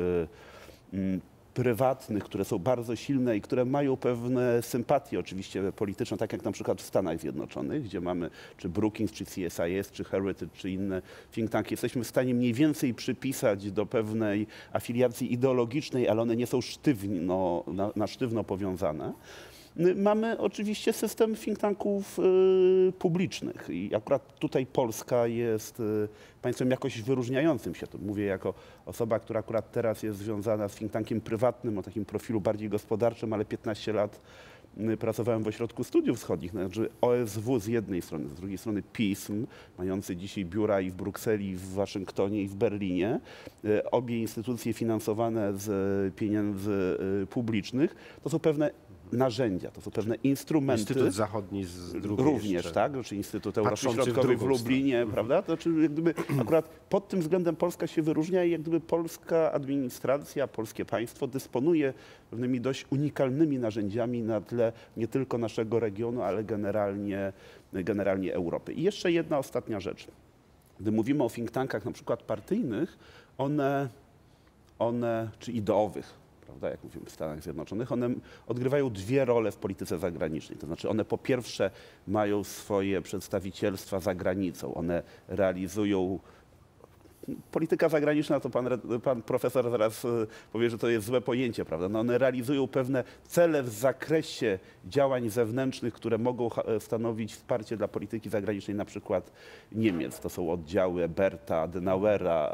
[SPEAKER 5] prywatnych, które są bardzo silne i które mają pewne sympatie oczywiście polityczne, tak jak na przykład w Stanach Zjednoczonych, gdzie mamy czy Brookings, czy C S I S, czy Heritage, czy inne think tanki. Jesteśmy w stanie mniej więcej przypisać do pewnej afiliacji ideologicznej, ale one nie są sztywno, na, na sztywno powiązane. Mamy oczywiście system think tanków y, publicznych i akurat tutaj Polska jest y, państwem jakoś wyróżniającym się. To mówię jako osoba, która akurat teraz jest związana z think tankiem prywatnym o takim profilu bardziej gospodarczym, ale piętnaście lat y, pracowałem w Ośrodku Studiów Wschodnich, znaczy O S W z jednej strony, z drugiej strony PISM, mający dzisiaj biura i w Brukseli, i w Waszyngtonie, i w Berlinie. Y, obie instytucje finansowane z pieniędzy y, publicznych. To są pewne narzędzia, to są pewne instrumenty.
[SPEAKER 1] Instytut Zachodni z drugiej
[SPEAKER 5] również,
[SPEAKER 1] jeszcze.
[SPEAKER 5] tak? Znaczy Instytut
[SPEAKER 1] Patrzący w
[SPEAKER 5] Europy Środkowej w
[SPEAKER 1] drugą
[SPEAKER 5] Lublinie,
[SPEAKER 1] stronę.
[SPEAKER 5] prawda? To znaczy, jak gdyby akurat pod tym względem Polska się wyróżnia i jak gdyby polska administracja, polskie państwo dysponuje pewnymi dość unikalnymi narzędziami na tle nie tylko naszego regionu, ale generalnie, generalnie Europy. I jeszcze jedna ostatnia rzecz. Gdy mówimy o think tankach na przykład partyjnych, one, one czy ideowych, prawda, jak mówimy w Stanach Zjednoczonych, one odgrywają dwie role w polityce zagranicznej. To znaczy one po pierwsze mają swoje przedstawicielstwa za granicą, one realizują. Polityka zagraniczna, to pan, pan profesor zaraz powie, że to jest złe pojęcie, prawda? No one realizują pewne cele w zakresie działań zewnętrznych, które mogą stanowić wsparcie dla polityki zagranicznej, na przykład Niemiec. To są oddziały Eberta, Adenauera,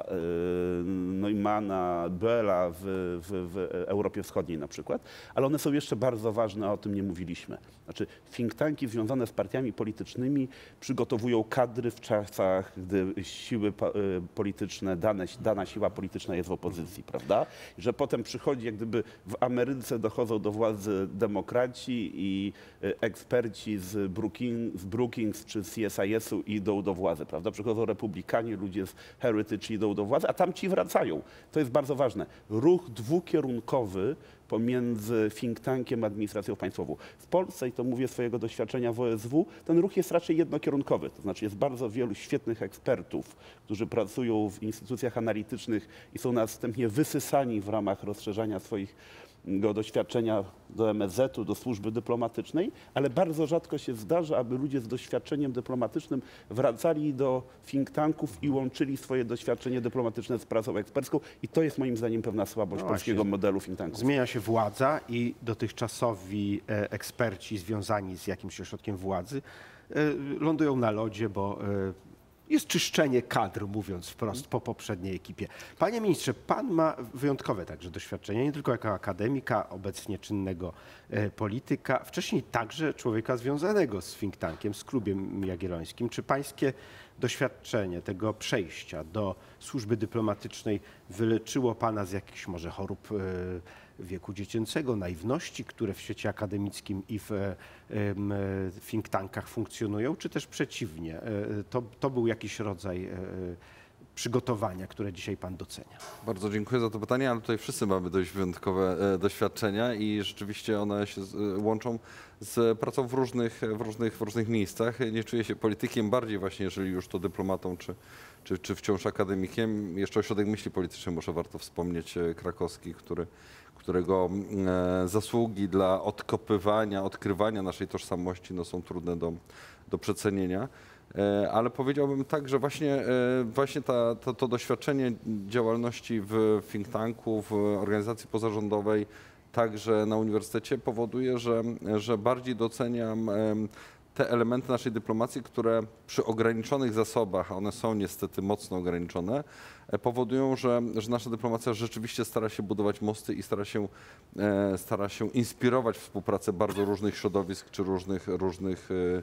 [SPEAKER 5] Neumana, Böhla w, w, w Europie Wschodniej na przykład. Ale one są jeszcze bardzo ważne, a o tym nie mówiliśmy. Znaczy think tanki związane z partiami politycznymi przygotowują kadry w czasach, gdy siły polityczne Dane, dana siła polityczna jest w opozycji, prawda? I że potem przychodzi, jak gdyby w Ameryce dochodzą do władzy demokraci i eksperci z Brookings, z Brookings czy z C S I S-u idą do władzy, prawda? Przychodzą republikanie, ludzie z Heritage idą do władzy, a tamci wracają. To jest bardzo ważne. Ruch dwukierunkowy pomiędzy think tankiem a administracją państwową. W Polsce, i to mówię swojego doświadczenia w O S W, ten ruch jest raczej jednokierunkowy. To znaczy jest bardzo wielu świetnych ekspertów, którzy pracują w instytucjach analitycznych i są następnie wysysani w ramach rozszerzania swoich doświadczenia do M S Z-u, do służby dyplomatycznej, ale bardzo rzadko się zdarza, aby ludzie z doświadczeniem dyplomatycznym wracali do think tanków i łączyli swoje doświadczenie dyplomatyczne z pracą ekspercką i to jest moim zdaniem pewna słabość
[SPEAKER 1] No
[SPEAKER 5] polskiego
[SPEAKER 1] właśnie.
[SPEAKER 5] modelu think tanków.
[SPEAKER 1] Zmienia się władza i dotychczasowi e, eksperci związani z jakimś ośrodkiem władzy e, lądują na lodzie, bo e, jest czyszczenie kadr, mówiąc wprost, po poprzedniej ekipie. Panie ministrze, pan ma wyjątkowe także doświadczenie, nie tylko jako akademika, obecnie czynnego e, polityka, wcześniej także człowieka związanego z think tankiem, z Klubem Jagiellońskim. Czy pańskie doświadczenie tego przejścia do służby dyplomatycznej wyleczyło pana z jakichś może chorób e, wieku dziecięcego, naiwności, które w świecie akademickim i w e, think tankach funkcjonują, czy też przeciwnie? E, to, to był jakiś rodzaj e, przygotowania, które dzisiaj pan docenia.
[SPEAKER 2] Bardzo dziękuję za to pytanie, ale tutaj wszyscy mamy dość wyjątkowe e, doświadczenia i rzeczywiście one się z, e, łączą z pracą w różnych, w, różnych, w różnych miejscach. Nie czuję się politykiem bardziej właśnie, jeżeli już to dyplomatą, czy, czy, czy wciąż akademikiem. Jeszcze Ośrodek Myśli Politycznej, może warto wspomnieć, e, krakowski, który którego e, zasługi dla odkopywania, odkrywania naszej tożsamości no, są trudne do, do przecenienia. E, ale powiedziałbym tak, że właśnie, e, właśnie ta, to, to doświadczenie działalności w think tanku, w organizacji pozarządowej, także na uniwersytecie powoduje, że, że bardziej doceniam e, te elementy naszej dyplomacji, które przy ograniczonych zasobach, a one są niestety mocno ograniczone, powodują, że, że nasza dyplomacja rzeczywiście stara się budować mosty i stara się, e, stara się inspirować współpracę bardzo różnych środowisk czy różnych, różnych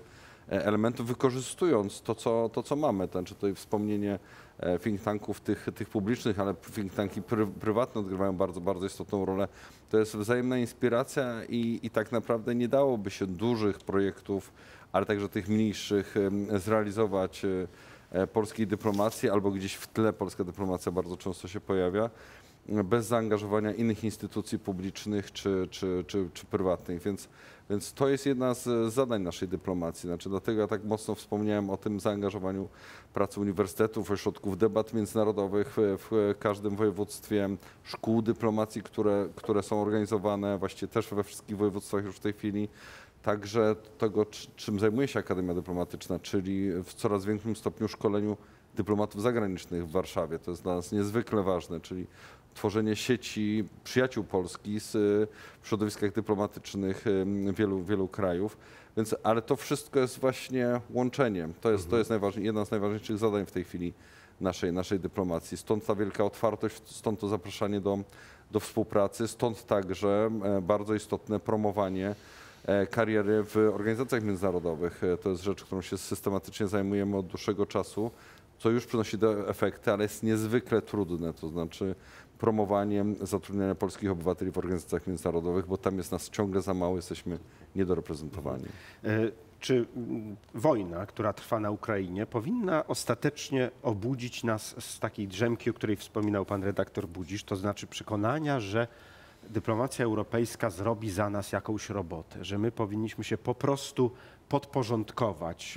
[SPEAKER 2] elementów, wykorzystując to, co, to, co mamy. To znaczy tutaj wspomnienie think tanków tych, tych publicznych, ale think tanki pry, prywatne odgrywają bardzo, bardzo istotną rolę. To jest wzajemna inspiracja i, i tak naprawdę nie dałoby się dużych projektów, ale także tych mniejszych zrealizować polskiej dyplomacji, albo gdzieś w tle polska dyplomacja bardzo często się pojawia, bez zaangażowania innych instytucji publicznych czy, czy, czy, czy prywatnych. Więc, więc to jest jedna z zadań naszej dyplomacji. Znaczy, dlatego ja tak mocno wspomniałem o tym zaangażowaniu pracy uniwersytetów, ośrodków debat międzynarodowych w, w każdym województwie, szkół dyplomacji, które, które są organizowane właściwie też we wszystkich województwach już w tej chwili. Także tego, czym zajmuje się Akademia Dyplomatyczna, czyli w coraz większym stopniu szkoleniu dyplomatów zagranicznych w Warszawie. To jest dla nas niezwykle ważne, czyli tworzenie sieci przyjaciół Polski z, w środowiskach dyplomatycznych wielu, wielu krajów. Więc, ale to wszystko jest właśnie łączeniem. To jest, to jest najważniejsze, jedna z najważniejszych zadań w tej chwili naszej, naszej dyplomacji. Stąd ta wielka otwartość, stąd to zapraszanie do, do współpracy, stąd także bardzo istotne promowanie kariery w organizacjach międzynarodowych. To jest rzecz, którą się systematycznie zajmujemy od dłuższego czasu, co już przynosi efekty, ale jest niezwykle trudne, to znaczy promowanie zatrudniania polskich obywateli w organizacjach międzynarodowych, bo tam jest nas ciągle za mało, jesteśmy niedoreprezentowani.
[SPEAKER 1] Czy wojna, która trwa na Ukrainie, powinna ostatecznie obudzić nas z takiej drzemki, o której wspominał pan redaktor Budzisz, to znaczy przekonania, że dyplomacja europejska zrobi za nas jakąś robotę, że my powinniśmy się po prostu podporządkować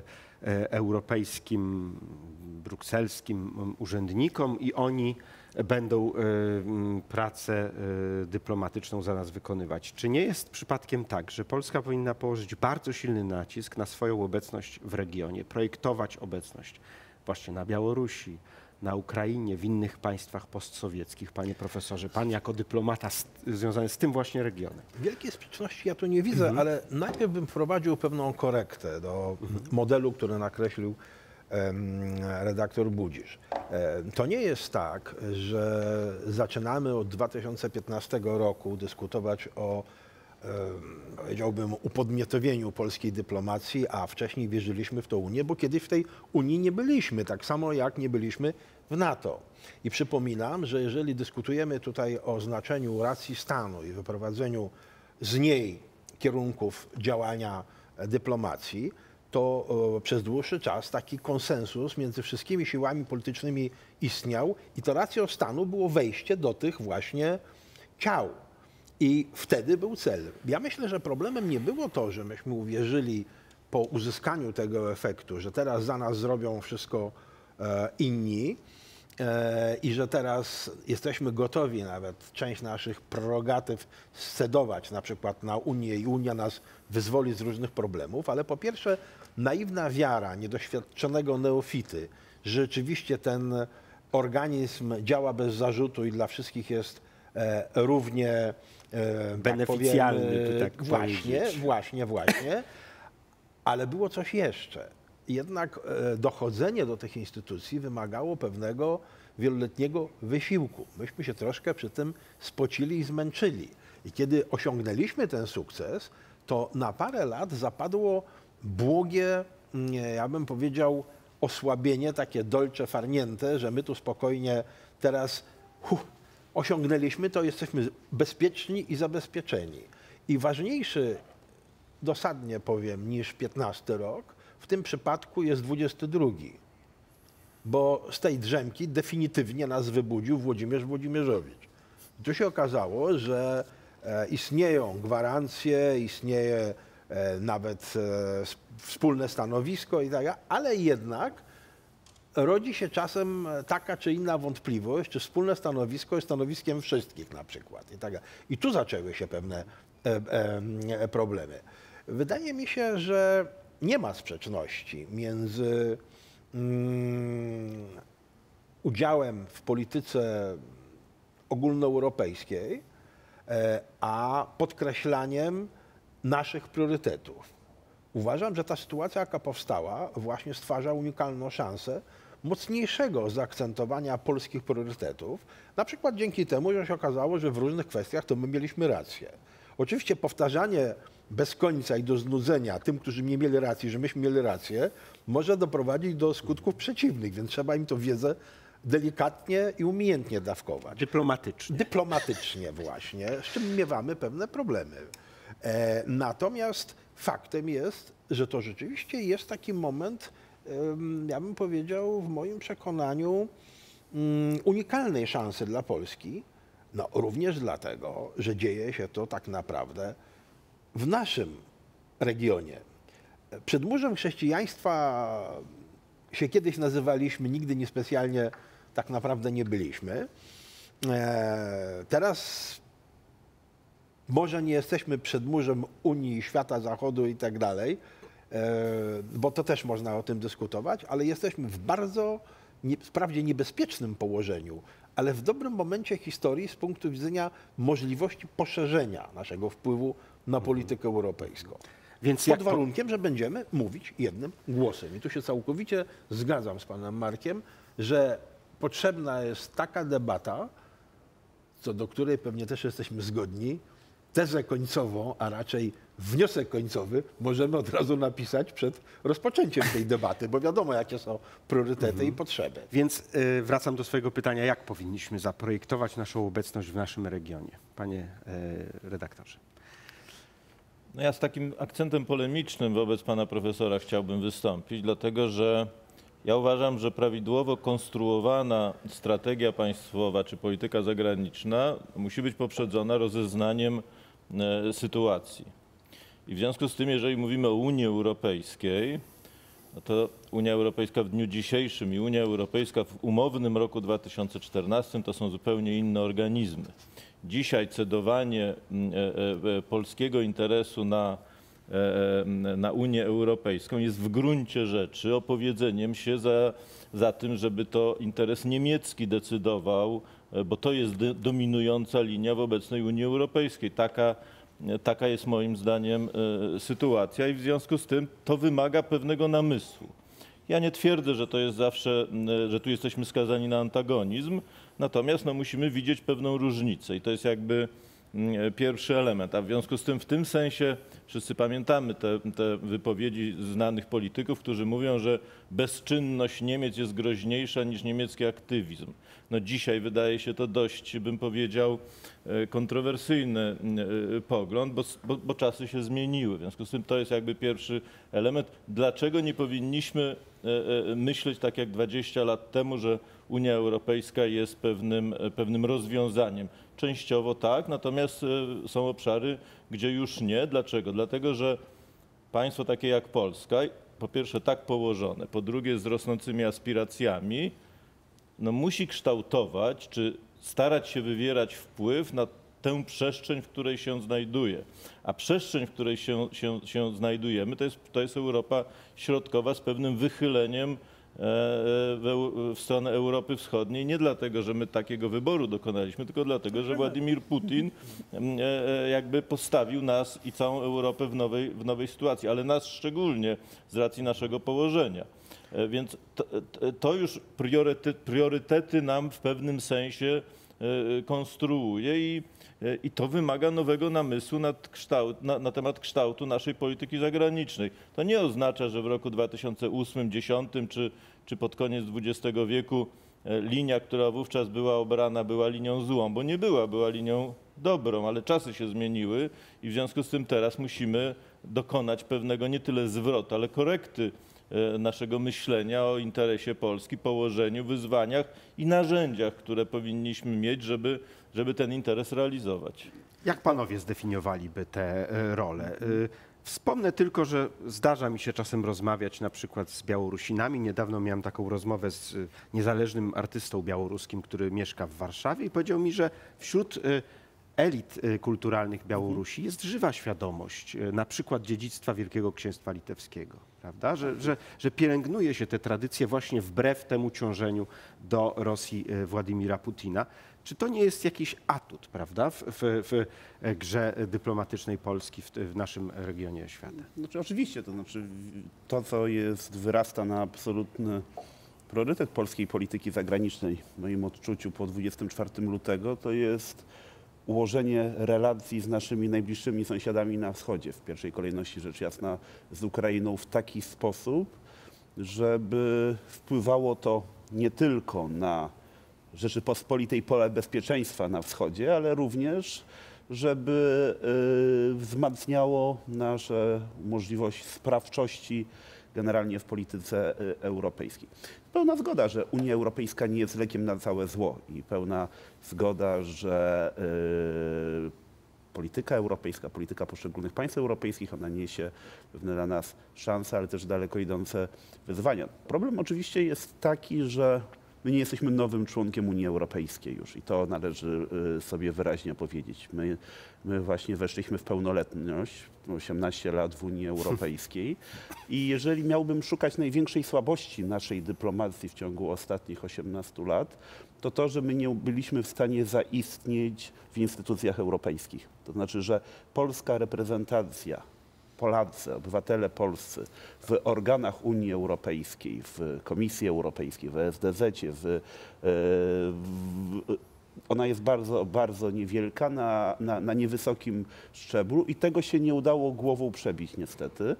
[SPEAKER 1] europejskim, brukselskim urzędnikom i oni będą pracę dyplomatyczną za nas wykonywać. Czy nie jest przypadkiem tak, że Polska powinna położyć bardzo silny nacisk na swoją obecność w regionie, projektować obecność właśnie na Białorusi, na Ukrainie, w innych państwach postsowieckich, panie profesorze, pan jako dyplomata z, związany z tym właśnie regionem?
[SPEAKER 3] Wielkiej sprzeczności ja tu nie widzę, mhm. ale najpierw bym wprowadził pewną korektę do mhm. modelu, który nakreślił em, redaktor Budzisz. E, to nie jest tak, że zaczynamy od dwa tysiące piętnastego roku dyskutować o powiedziałbym, upodmiotowieniu polskiej dyplomacji, a wcześniej wierzyliśmy w tą Unię, bo kiedyś w tej Unii nie byliśmy, tak samo jak nie byliśmy w NATO. I przypominam, że jeżeli dyskutujemy tutaj o znaczeniu racji stanu i wyprowadzeniu z niej kierunków działania dyplomacji, to przez dłuższy czas taki konsensus między wszystkimi siłami politycznymi istniał i to racją stanu było wejście do tych właśnie ciał. I wtedy był cel. Ja myślę, że problemem nie było to, że myśmy uwierzyli po uzyskaniu tego efektu, że teraz za nas zrobią wszystko e, inni e, i że teraz jesteśmy gotowi nawet część naszych prerogatyw scedować na przykład na Unię i Unia nas wyzwoli z różnych problemów, ale po pierwsze naiwna wiara niedoświadczonego neofity, że rzeczywiście ten organizm działa bez zarzutu i dla wszystkich jest e, równie
[SPEAKER 1] beneficjalny,
[SPEAKER 3] tak,
[SPEAKER 1] tak
[SPEAKER 3] właśnie, właśnie, właśnie, ale było coś jeszcze. Jednak dochodzenie do tych instytucji wymagało pewnego wieloletniego wysiłku. Myśmy się troszkę przy tym spocili i zmęczyli. I kiedy osiągnęliśmy ten sukces, to na parę lat zapadło błogie, ja bym powiedział, osłabienie, takie dolce farniente, że my tu spokojnie teraz huh, osiągnęliśmy, to jesteśmy bezpieczni i zabezpieczeni. I ważniejszy, dosadnie powiem, niż piętnasty rok, w tym przypadku jest dwudziesty drugi. Bo z tej drzemki definitywnie nas wybudził Włodzimierz Włodzimierzowicz. I tu się okazało, że e, istnieją gwarancje, istnieje e, nawet e, wspólne stanowisko i tak, ale jednak rodzi się czasem taka czy inna wątpliwość, czy wspólne stanowisko jest stanowiskiem wszystkich na przykład. I, tak, i tu zaczęły się pewne e, e, problemy. Wydaje mi się, że nie ma sprzeczności między mm, udziałem w polityce ogólnoeuropejskiej e, a podkreślaniem naszych priorytetów. Uważam, że ta sytuacja, jaka powstała, właśnie stwarza unikalną szansę mocniejszego zaakcentowania polskich priorytetów, na przykład dzięki temu, że się okazało, że w różnych kwestiach to my mieliśmy rację. Oczywiście powtarzanie bez końca i do znudzenia tym, którzy nie mieli racji, że myśmy mieli rację, może doprowadzić do skutków przeciwnych, więc trzeba im tę wiedzę delikatnie i umiejętnie dawkować.
[SPEAKER 1] Dyplomatycznie.
[SPEAKER 3] Dyplomatycznie właśnie, z czym miewamy pewne problemy. E, natomiast faktem jest, że to rzeczywiście jest taki moment, em, ja bym powiedział, w moim przekonaniu mm, unikalnej szansy dla Polski. No, również dlatego, że dzieje się to tak naprawdę w naszym regionie. Przedmurzem chrześcijaństwa się kiedyś nazywaliśmy, nigdy niespecjalnie tak naprawdę nie byliśmy. E, teraz może nie jesteśmy przedmurzem Unii, świata Zachodu i tak dalej, e, bo to też można o tym dyskutować, ale jesteśmy w bardzo, nie, wprawdzie niebezpiecznym położeniu, ale w dobrym momencie historii z punktu widzenia możliwości poszerzenia naszego wpływu na politykę europejską.
[SPEAKER 1] Więc
[SPEAKER 3] Pod
[SPEAKER 1] jak po-
[SPEAKER 3] warunkiem, że będziemy mówić jednym głosem. I tu się całkowicie zgadzam z panem Markiem, że potrzebna jest taka debata, co do której pewnie też jesteśmy zgodni, tezę końcową, a raczej wniosek końcowy możemy od razu napisać przed rozpoczęciem tej debaty, bo wiadomo, jakie są priorytety i potrzeby.
[SPEAKER 1] Więc y, wracam do swojego pytania, jak powinniśmy zaprojektować naszą obecność w naszym regionie, panie y, redaktorze.
[SPEAKER 4] No ja z takim akcentem polemicznym wobec pana profesora chciałbym wystąpić, dlatego że ja uważam, że prawidłowo konstruowana strategia państwowa czy polityka zagraniczna musi być poprzedzona rozeznaniem e, sytuacji. I w związku z tym, jeżeli mówimy o Unii Europejskiej, no to Unia Europejska w dniu dzisiejszym i Unia Europejska w umownym roku dwa tysiące czternastym to są zupełnie inne organizmy. Dzisiaj cedowanie e, e, polskiego interesu na, e, na Unię Europejską jest w gruncie rzeczy opowiedzeniem się za, za tym, żeby to interes niemiecki decydował, e, bo to jest de, dominująca linia w obecnej Unii Europejskiej. Taka, taka jest moim zdaniem e, sytuacja i w związku z tym to wymaga pewnego namysłu. Ja nie twierdzę, że to jest zawsze, że tu jesteśmy skazani na antagonizm, natomiast no, musimy widzieć pewną różnicę i to jest jakby pierwszy element. A w związku z tym w tym sensie wszyscy pamiętamy te, te wypowiedzi znanych polityków, którzy mówią, że bezczynność Niemiec jest groźniejsza niż niemiecki aktywizm. No dzisiaj wydaje się to dość, bym powiedział, kontrowersyjny pogląd, bo, bo, bo czasy się zmieniły. W związku z tym to jest jakby pierwszy element. Dlaczego nie powinniśmy myśleć tak jak dwadzieścia lat temu, że Unia Europejska jest pewnym, pewnym rozwiązaniem? Częściowo tak, natomiast są obszary, gdzie już nie. Dlaczego? Dlatego, że państwo takie jak Polska, po pierwsze tak położone, po drugie z rosnącymi aspiracjami, no musi kształtować, czy starać się wywierać wpływ na tę przestrzeń, w której się znajduje. A przestrzeń, w której się, się, się znajdujemy, to jest, to jest Europa Środkowa z pewnym wychyleniem w, w stronę Europy Wschodniej. Nie dlatego, że my takiego wyboru dokonaliśmy, tylko dlatego, że Władimir Putin jakby postawił nas i całą Europę w nowej, w nowej sytuacji, ale nas szczególnie z racji naszego położenia. Więc to, to już priorytety, priorytety nam w pewnym sensie konstruuje i, i to wymaga nowego namysłu nad kształt, na, na temat kształtu naszej polityki zagranicznej. To nie oznacza, że w roku dwa tysiące ósmym, dwa tysiące dziesiątym czy, czy pod koniec dwudziestego wieku linia, która wówczas była obrana, była linią złą, bo nie była, była linią dobrą, ale czasy się zmieniły i w związku z tym teraz musimy dokonać pewnego nie tyle zwrotu, ale korekty naszego myślenia o interesie Polski, położeniu, wyzwaniach i narzędziach, które powinniśmy mieć, żeby, żeby ten interes realizować.
[SPEAKER 1] Jak panowie zdefiniowaliby te e, role? E, Wspomnę tylko, że zdarza mi się czasem rozmawiać na przykład z Białorusinami. Niedawno miałem taką rozmowę z niezależnym artystą białoruskim, który mieszka w Warszawie i powiedział mi, że wśród elit kulturalnych Białorusi jest żywa świadomość na przykład dziedzictwa Wielkiego Księstwa Litewskiego, prawda? Że, że, że pielęgnuje się te tradycje właśnie wbrew temu ciążeniu do Rosji Władimira Putina. Czy to nie jest jakiś atut, prawda, w, w, w grze dyplomatycznej Polski w, w naszym regionie świata?
[SPEAKER 5] Znaczy, oczywiście, to znaczy to, co jest, wyrasta na absolutny priorytet polskiej polityki zagranicznej w moim odczuciu po dwudziestego czwartego lutego, to jest ułożenie relacji z naszymi najbliższymi sąsiadami na wschodzie, w pierwszej kolejności rzecz jasna z Ukrainą, w taki sposób, żeby wpływało to nie tylko na Rzeczypospolitej pole bezpieczeństwa na wschodzie, ale również, żeby y, wzmacniało naszą możliwość sprawczości generalnie w polityce y, europejskiej. Pełna zgoda, że Unia Europejska nie jest lekiem na całe zło i pełna zgoda, że y, polityka europejska, polityka poszczególnych państw europejskich, ona niesie pewne dla nas szanse, ale też daleko idące wyzwania. Problem oczywiście jest taki, że my nie jesteśmy nowym członkiem Unii Europejskiej już i to należy sobie wyraźnie powiedzieć. My, my właśnie weszliśmy w pełnoletność, osiemnaście lat w Unii Europejskiej i jeżeli miałbym szukać największej słabości naszej dyplomacji w ciągu ostatnich osiemnastu lat, to to, że my nie byliśmy w stanie zaistnieć w instytucjach europejskich. To znaczy, że polska reprezentacja, Polacy, obywatele polscy w organach Unii Europejskiej, w Komisji Europejskiej, w E S D Z, w, w, ona jest bardzo, bardzo niewielka, na, na, na niewysokim szczeblu i tego się nie udało głową przebić niestety.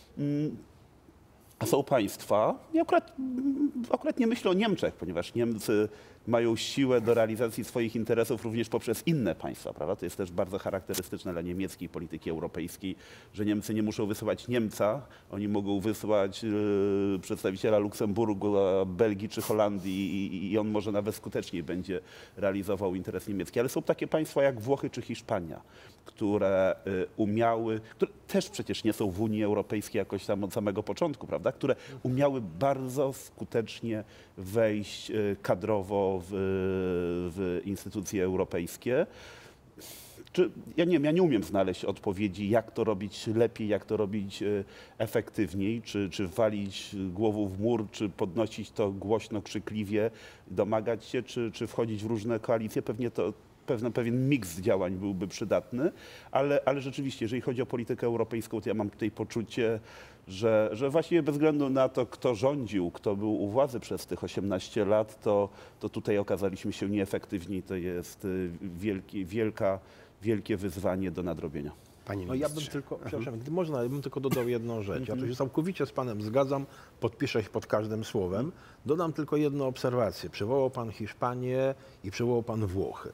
[SPEAKER 5] A są państwa, ja akurat, akurat nie myślę o Niemczech, ponieważ Niemcy mają siłę do realizacji swoich interesów również poprzez inne państwa, prawda? To jest też bardzo charakterystyczne dla niemieckiej polityki europejskiej, że Niemcy nie muszą wysyłać Niemca, oni mogą wysłać yy, przedstawiciela Luksemburgu, Belgii czy Holandii i, i on może nawet skuteczniej będzie realizował interes niemiecki. Ale są takie państwa jak Włochy czy Hiszpania, które yy, umiały, które też przecież nie są w Unii Europejskiej jakoś tam od samego początku, prawda? Które umiały bardzo skutecznie wejść yy, kadrowo W, w instytucje europejskie. Czy, ja, nie wiem, ja nie umiem znaleźć odpowiedzi, jak to robić lepiej, jak to robić efektywniej, czy, czy walić głową w mur, czy podnosić to głośno, krzykliwie, domagać się, czy, czy wchodzić w różne koalicje. Pewnie to pewne, pewien miks działań byłby przydatny, ale, ale rzeczywiście, jeżeli chodzi o politykę europejską, to ja mam tutaj poczucie, że, że właściwie bez względu na to, kto rządził, kto był u władzy przez tych osiemnaście lat, to, to tutaj okazaliśmy się nieefektywni. To jest wielki, wielka, wielkie wyzwanie do nadrobienia.
[SPEAKER 1] Panie
[SPEAKER 3] no ja bym tylko, przepraszam, gdy można, ja bym tylko dodał jedną rzecz. Ja tu się całkowicie z panem zgadzam, podpiszę się pod każdym słowem. Dodam tylko jedną obserwację. Przywołał pan Hiszpanię i przywołał pan Włochy.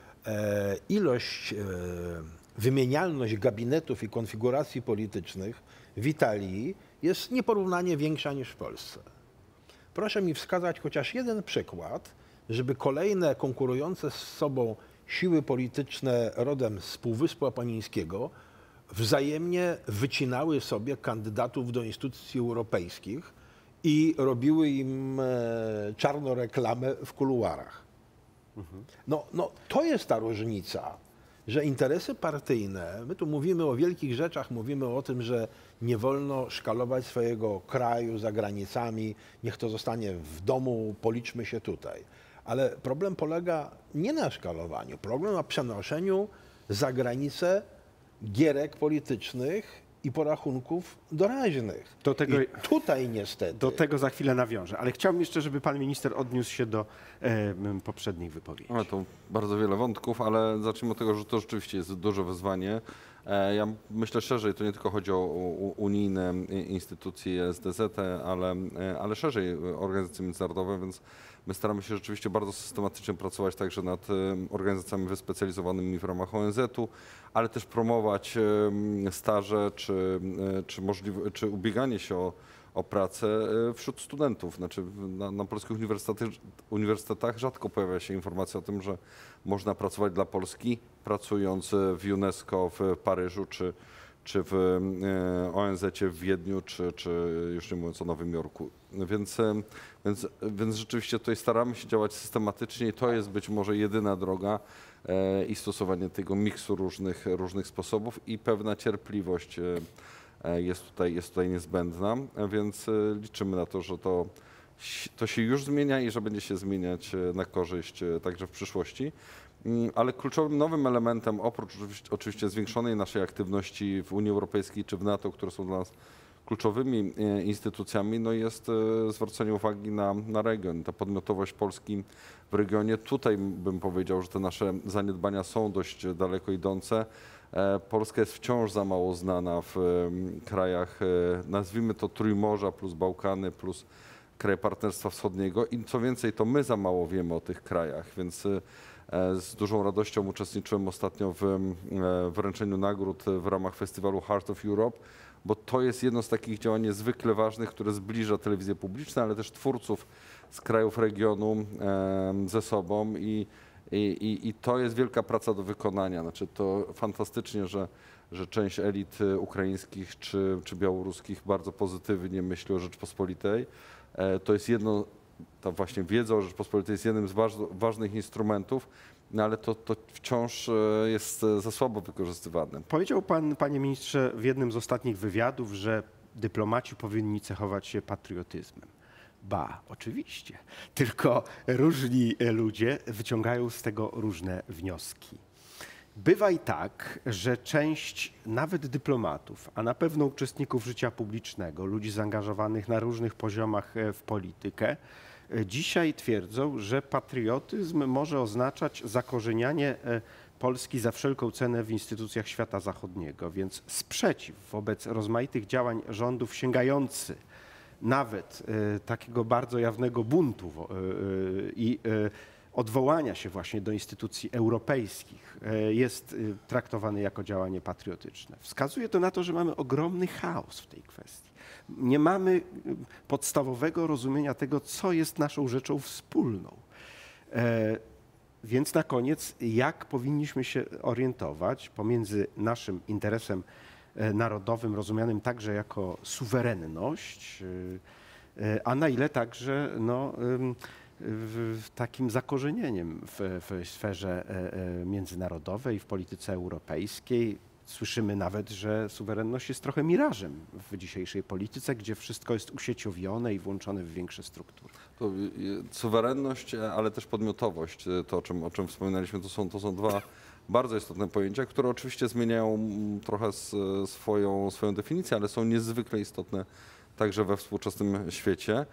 [SPEAKER 3] E, ilość, e, wymienialność gabinetów i konfiguracji politycznych w Italii jest nieporównanie większa niż w Polsce. Proszę mi wskazać chociaż jeden przykład, żeby kolejne konkurujące z sobą siły polityczne rodem z Półwyspu Apenińskiego wzajemnie wycinały sobie kandydatów do instytucji europejskich i robiły im e, czarną reklamę w kuluarach. Mhm. No, no to jest ta różnica, że interesy partyjne, my tu mówimy o wielkich rzeczach, mówimy o tym, że nie wolno szkalować swojego kraju za granicami, niech to zostanie w domu, policzmy się tutaj. Ale problem polega nie na szkalowaniu, problem na przenoszeniu za granicę gierek politycznych i porachunków doraźnych. Do tego, I tutaj niestety...
[SPEAKER 1] Do tego za chwilę nawiążę, ale chciałbym jeszcze, żeby pan minister odniósł się do e, poprzednich wypowiedzi.
[SPEAKER 2] No to bardzo wiele wątków, ale zacznijmy od tego, że to rzeczywiście jest duże wyzwanie. E, ja myślę szerzej, to nie tylko chodzi o, o unijne instytucje S D Z, ale, ale szerzej organizacje międzynarodowe, więc my staramy się rzeczywiście bardzo systematycznie pracować także nad organizacjami wyspecjalizowanymi w ramach O N Z u, ale też promować staże czy, czy, możliwe, czy ubieganie się o, o pracę wśród studentów. Znaczy na, na polskich uniwersytetach, uniwersytetach rzadko pojawia się informacja o tym, że można pracować dla Polski, pracując w UNESCO w Paryżu czy czy w O N Z cie w Wiedniu, czy, czy już nie mówiąc o Nowym Jorku. Więc, więc, więc rzeczywiście tutaj staramy się działać systematycznie i to jest być może jedyna droga e, i stosowanie tego miksu różnych, różnych sposobów i pewna cierpliwość e, jest, tutaj, jest tutaj niezbędna, więc e, liczymy na to, że to, to się już zmienia i że będzie się zmieniać na korzyść e, także w przyszłości. Ale kluczowym nowym elementem, oprócz oczywiście zwiększonej naszej aktywności w Unii Europejskiej czy w NATO, które są dla nas kluczowymi e, instytucjami, no jest e, zwrócenie uwagi na, na region, ta podmiotowość Polski w regionie. Tutaj bym powiedział, że te nasze zaniedbania są dość daleko idące. E, Polska jest wciąż za mało znana w e, krajach, e, nazwijmy to Trójmorza plus Bałkany plus kraje Partnerstwa Wschodniego i co więcej, to my za mało wiemy o tych krajach, więc e, z dużą radością uczestniczyłem ostatnio w e, wręczeniu nagród w ramach festiwalu Heart of Europe, bo to jest jedno z takich działań niezwykle ważnych, które zbliża telewizję publiczną, ale też twórców z krajów regionu e, ze sobą i, i, i, i to jest wielka praca do wykonania. Znaczy to fantastycznie, że, że część elit ukraińskich czy, czy białoruskich bardzo pozytywnie myśli o Rzeczpospolitej. E, to jest jedno, ta właśnie wiedza o Rzeczpospolitej jest jednym z waż, ważnych instrumentów, no ale to, to wciąż jest za słabo wykorzystywane.
[SPEAKER 1] Powiedział pan, panie ministrze, w jednym z ostatnich wywiadów, że dyplomaci powinni cechować się patriotyzmem. Ba, oczywiście. Tylko różni ludzie wyciągają z tego różne wnioski. Bywa i tak, że część nawet dyplomatów, a na pewno uczestników życia publicznego, ludzi zaangażowanych na różnych poziomach w politykę, dzisiaj twierdzą, że patriotyzm może oznaczać zakorzenianie Polski za wszelką cenę w instytucjach świata zachodniego, więc sprzeciw wobec rozmaitych działań rządów sięgający nawet takiego bardzo jawnego buntu i odwołania się właśnie do instytucji europejskich jest traktowany jako działanie patriotyczne. Wskazuje to na to, że mamy ogromny chaos w tej kwestii. Nie mamy podstawowego rozumienia tego, co jest naszą rzeczą wspólną. E, więc na koniec, jak powinniśmy się orientować pomiędzy naszym interesem narodowym, rozumianym także jako suwerenność, e, a na ile także no, w, w takim zakorzenieniem w, w sferze e, międzynarodowej, w polityce europejskiej. Słyszymy nawet, że suwerenność jest trochę mirażem w dzisiejszej polityce, gdzie wszystko jest usieciowione i włączone w większe struktury.
[SPEAKER 2] To suwerenność, ale też podmiotowość, to o czym, o czym wspominaliśmy, to są, to są dwa bardzo istotne pojęcia, które oczywiście zmieniają trochę swoją, swoją definicję, ale są niezwykle istotne także we współczesnym świecie.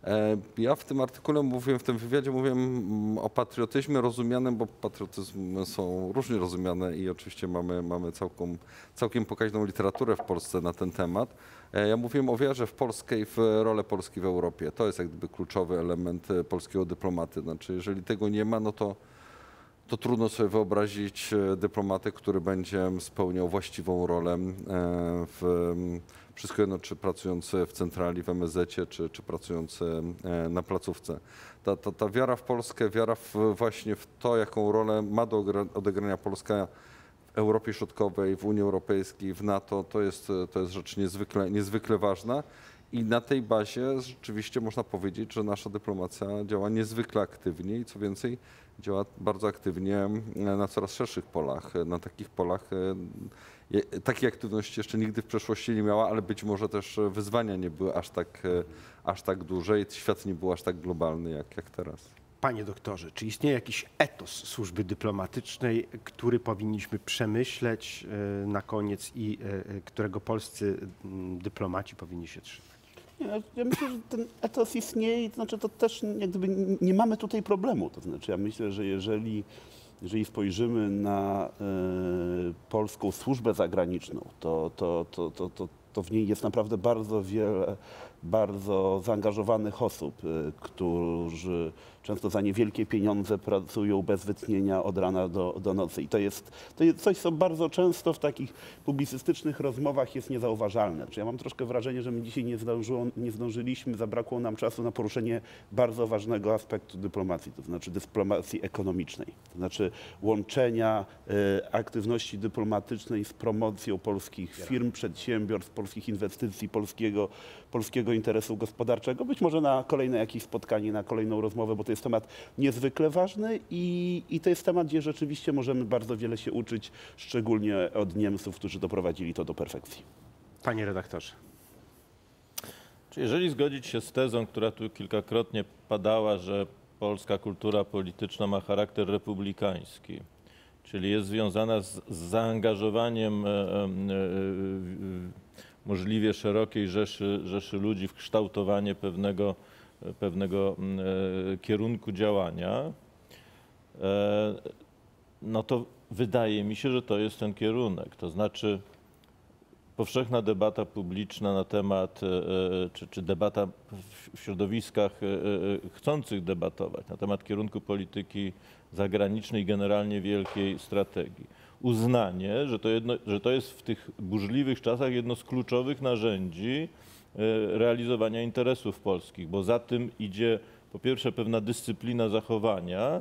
[SPEAKER 2] Ja w tym artykule mówiłem, w tym wywiadzie mówiłem o patriotyzmie rozumianym, bo patriotyzmy są różnie rozumiane i oczywiście mamy, mamy całkiem, całkiem pokaźną literaturę w Polsce na ten temat. Ja mówiłem o wiarze w Polskę i w rolę Polski w Europie. To jest jak gdyby kluczowy element polskiego dyplomaty. Znaczy, jeżeli tego nie ma, no to to trudno sobie wyobrazić dyplomatę, który będzie spełniał właściwą rolę w wszystko jedno, czy pracujący w centrali, w M S Z-cie, czy, czy pracujący na placówce. Ta, ta, ta wiara w Polskę, wiara w, właśnie w to, jaką rolę ma do odegrania Polska w Europie Środkowej, w Unii Europejskiej, w NATO, to jest, to jest rzecz niezwykle, niezwykle ważna. I na tej bazie rzeczywiście można powiedzieć, że nasza dyplomacja działa niezwykle aktywnie i co więcej działa bardzo aktywnie na coraz szerszych polach. Na takich polach takiej aktywności jeszcze nigdy w przeszłości nie miała, ale być może też wyzwania nie były aż tak, aż tak duże i świat nie był aż tak globalny jak, jak teraz.
[SPEAKER 1] Panie doktorze, czy istnieje jakiś etos służby dyplomatycznej, który powinniśmy przemyśleć na koniec i którego polscy dyplomaci powinni się trzymać?
[SPEAKER 5] Nie, ja myślę, że ten etos istnieje, to znaczy to też jak gdyby nie mamy tutaj problemu. To znaczy ja myślę, że jeżeli, jeżeli spojrzymy na y, polską służbę zagraniczną, to, to, to, to, to, to w niej jest naprawdę bardzo wiele bardzo zaangażowanych osób, y, którzy często za niewielkie pieniądze pracują bez wytchnienia od rana do, do nocy. I to jest, to jest coś, co bardzo często w takich publicystycznych rozmowach jest niezauważalne. Czy ja mam troszkę wrażenie, że my dzisiaj nie, zdążyło, nie zdążyliśmy, zabrakło nam czasu na poruszenie bardzo ważnego aspektu dyplomacji, to znaczy dyplomacji ekonomicznej. To znaczy łączenia y, aktywności dyplomatycznej z promocją polskich firm, przedsiębiorstw, polskich inwestycji, polskiego, polskiego interesu gospodarczego. Być może na kolejne jakieś spotkanie, na kolejną rozmowę, bo to jest temat niezwykle ważny i, i to jest temat, gdzie rzeczywiście możemy bardzo wiele się uczyć, szczególnie od Niemców, którzy doprowadzili to do perfekcji.
[SPEAKER 1] Panie redaktorze.
[SPEAKER 4] Czy jeżeli zgodzić się z tezą, która tu kilkakrotnie padała, że polska kultura polityczna ma charakter republikański, czyli jest związana z zaangażowaniem możliwie szerokiej rzeszy, rzeszy ludzi w kształtowanie pewnego, pewnego e, kierunku działania, e, no to wydaje mi się, że to jest ten kierunek. To znaczy powszechna debata publiczna na temat, e, czy, czy debata w środowiskach e, e, chcących debatować na temat kierunku polityki zagranicznej i generalnie wielkiej strategii. Uznanie, że to, jedno, że to jest w tych burzliwych czasach jedno z kluczowych narzędzi e, realizowania interesów polskich, bo za tym idzie po pierwsze pewna dyscyplina zachowania,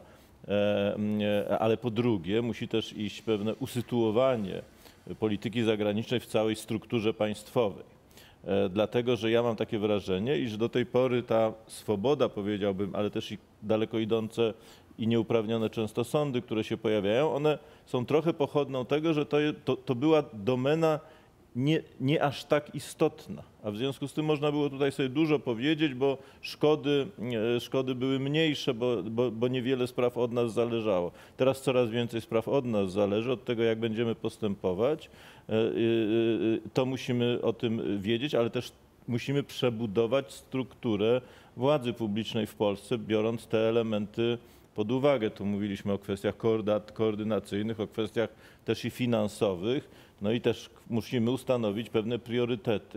[SPEAKER 4] e, ale po drugie musi też iść pewne usytuowanie polityki zagranicznej w całej strukturze państwowej. E, dlatego, że ja mam takie wrażenie, iż do tej pory ta swoboda, powiedziałbym, ale też i daleko idące i nieuprawnione często sądy, które się pojawiają, one są trochę pochodną tego, że to, to, to była domena nie, nie aż tak istotna. A w związku z tym można było tutaj sobie dużo powiedzieć, bo szkody, szkody były mniejsze, bo, bo, bo niewiele spraw od nas zależało. Teraz coraz więcej spraw od nas zależy, od tego, jak będziemy postępować. To musimy o tym wiedzieć, ale też musimy przebudować strukturę władzy publicznej w Polsce, biorąc te elementy pod uwagę. Tu mówiliśmy o kwestiach koordynacyjnych, o kwestiach też i finansowych, no i też musimy ustanowić pewne priorytety.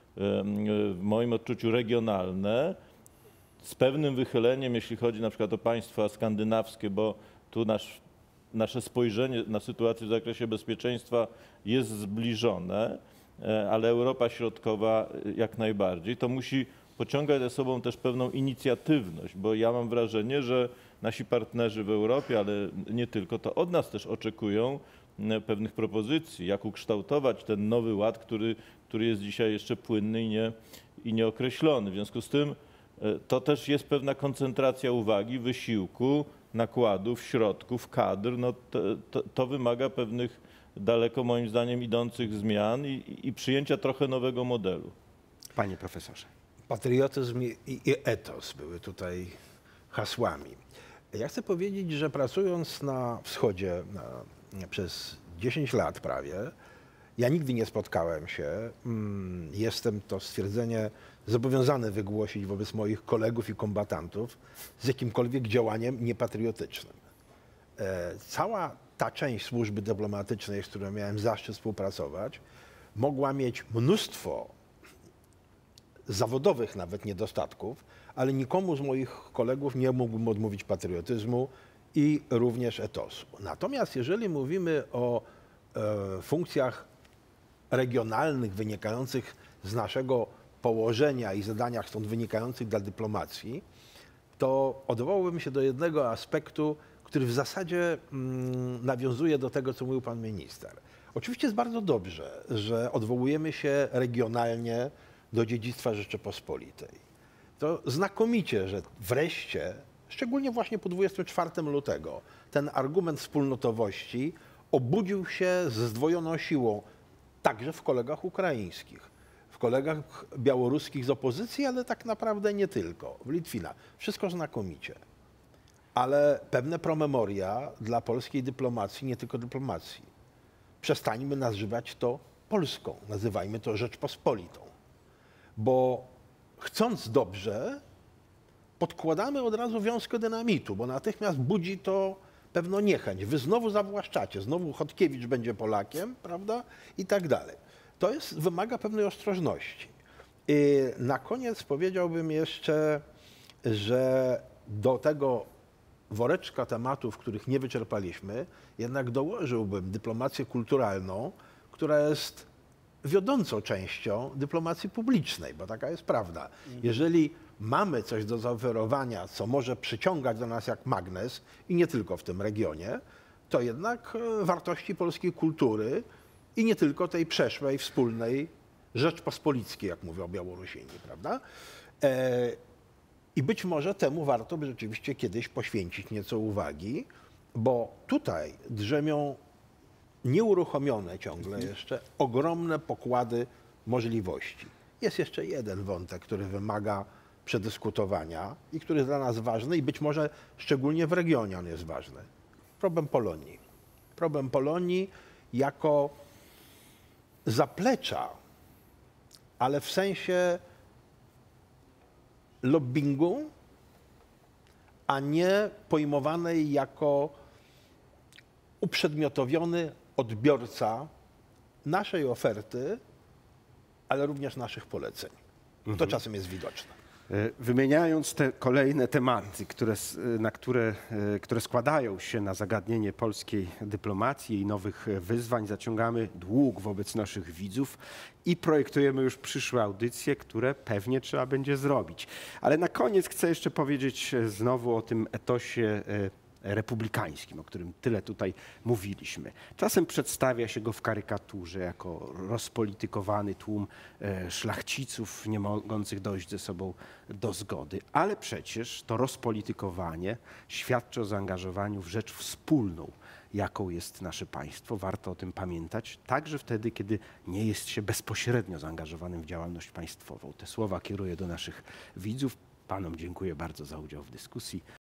[SPEAKER 4] W moim odczuciu regionalne, z pewnym wychyleniem, jeśli chodzi na przykład o państwa skandynawskie, bo tu nasz, nasze spojrzenie na sytuację w zakresie bezpieczeństwa jest zbliżone, ale Europa Środkowa jak najbardziej. To musi pociągać za sobą też pewną inicjatywność, bo ja mam wrażenie, że nasi partnerzy w Europie, ale nie tylko, to od nas też oczekują pewnych propozycji, jak ukształtować ten nowy ład, który, który jest dzisiaj jeszcze płynny i, nie, i nieokreślony. W związku z tym to też jest pewna koncentracja uwagi, wysiłku, nakładów, środków, kadr. No to, to, to wymaga pewnych daleko moim zdaniem idących zmian i, i przyjęcia trochę nowego modelu. Panie profesorze.
[SPEAKER 3] Patriotyzm i, i etos były tutaj hasłami. Ja chcę powiedzieć, że pracując na wschodzie na, przez dziesięć lat prawie, ja nigdy nie spotkałem się, mm, jestem to stwierdzenie zobowiązany wygłosić wobec moich kolegów i kombatantów, z jakimkolwiek działaniem niepatriotycznym. E, cała ta część służby dyplomatycznej, z którą miałem zaszczyt współpracować, mogła mieć mnóstwo zawodowych nawet niedostatków, ale nikomu z moich kolegów nie mógłbym odmówić patriotyzmu i również etosu. Natomiast jeżeli mówimy o e, funkcjach regionalnych wynikających z naszego położenia i zadaniach stąd wynikających dla dyplomacji, to odwołałbym się do jednego aspektu, który w zasadzie mm, nawiązuje do tego, co mówił pan minister. Oczywiście jest bardzo dobrze, że odwołujemy się regionalnie do dziedzictwa Rzeczypospolitej. To znakomicie, że wreszcie, szczególnie właśnie po dwudziestego czwartego lutego, ten argument wspólnotowości obudził się ze zdwojoną siłą także w kolegach ukraińskich, w kolegach białoruskich z opozycji, ale tak naprawdę nie tylko, w Litwina. Wszystko znakomicie. Ale pewne promemoria dla polskiej dyplomacji, nie tylko dyplomacji. Przestańmy nazywać to Polską, nazywajmy to Rzeczpospolitą. Bo chcąc dobrze, podkładamy od razu wiązkę dynamitu, bo natychmiast budzi to pewną niechęć. Wy znowu zawłaszczacie, znowu Chodkiewicz będzie Polakiem, prawda? I tak dalej. To jest, wymaga pewnej ostrożności. I na koniec powiedziałbym jeszcze, że do tego woreczka tematów, których nie wyczerpaliśmy, jednak dołożyłbym dyplomację kulturalną, która jest wiodącą częścią dyplomacji publicznej, bo taka jest prawda. Jeżeli mamy coś do zaoferowania, co może przyciągać do nas jak magnes i nie tylko w tym regionie, to jednak wartości polskiej kultury i nie tylko tej przeszłej, wspólnej Rzeczpospolickiej, jak mówią Białorusini, prawda? E, I być może temu warto by rzeczywiście kiedyś poświęcić nieco uwagi, bo tutaj drzemią nieuruchomione ciągle jeszcze ogromne pokłady możliwości. Jest jeszcze jeden wątek, który wymaga przedyskutowania i który jest dla nas ważny i być może szczególnie w regionie on jest ważny. Problem Polonii. Problem Polonii jako zaplecza ale w sensie lobbingu, a nie pojmowanej jako uprzedmiotowiony odbiorca naszej oferty, ale również naszych poleceń. To czasem jest widoczne.
[SPEAKER 1] E, Wymieniając te kolejne tematy, które, s- na które, e, które składają się na zagadnienie polskiej dyplomacji i nowych e, wyzwań, zaciągamy dług wobec naszych widzów i projektujemy już przyszłe audycje, które pewnie trzeba będzie zrobić. Ale na koniec chcę jeszcze powiedzieć e, znowu o tym etosie e, republikańskim, o którym tyle tutaj mówiliśmy. Czasem przedstawia się go w karykaturze jako rozpolitykowany tłum e, szlachciców nie mogących dojść ze sobą do zgody, ale przecież to rozpolitykowanie świadczy o zaangażowaniu w rzecz wspólną, jaką jest nasze państwo. Warto o tym pamiętać, także wtedy, kiedy nie jest się bezpośrednio zaangażowanym w działalność państwową. Te słowa kieruję do naszych widzów. Panom dziękuję bardzo za udział w dyskusji.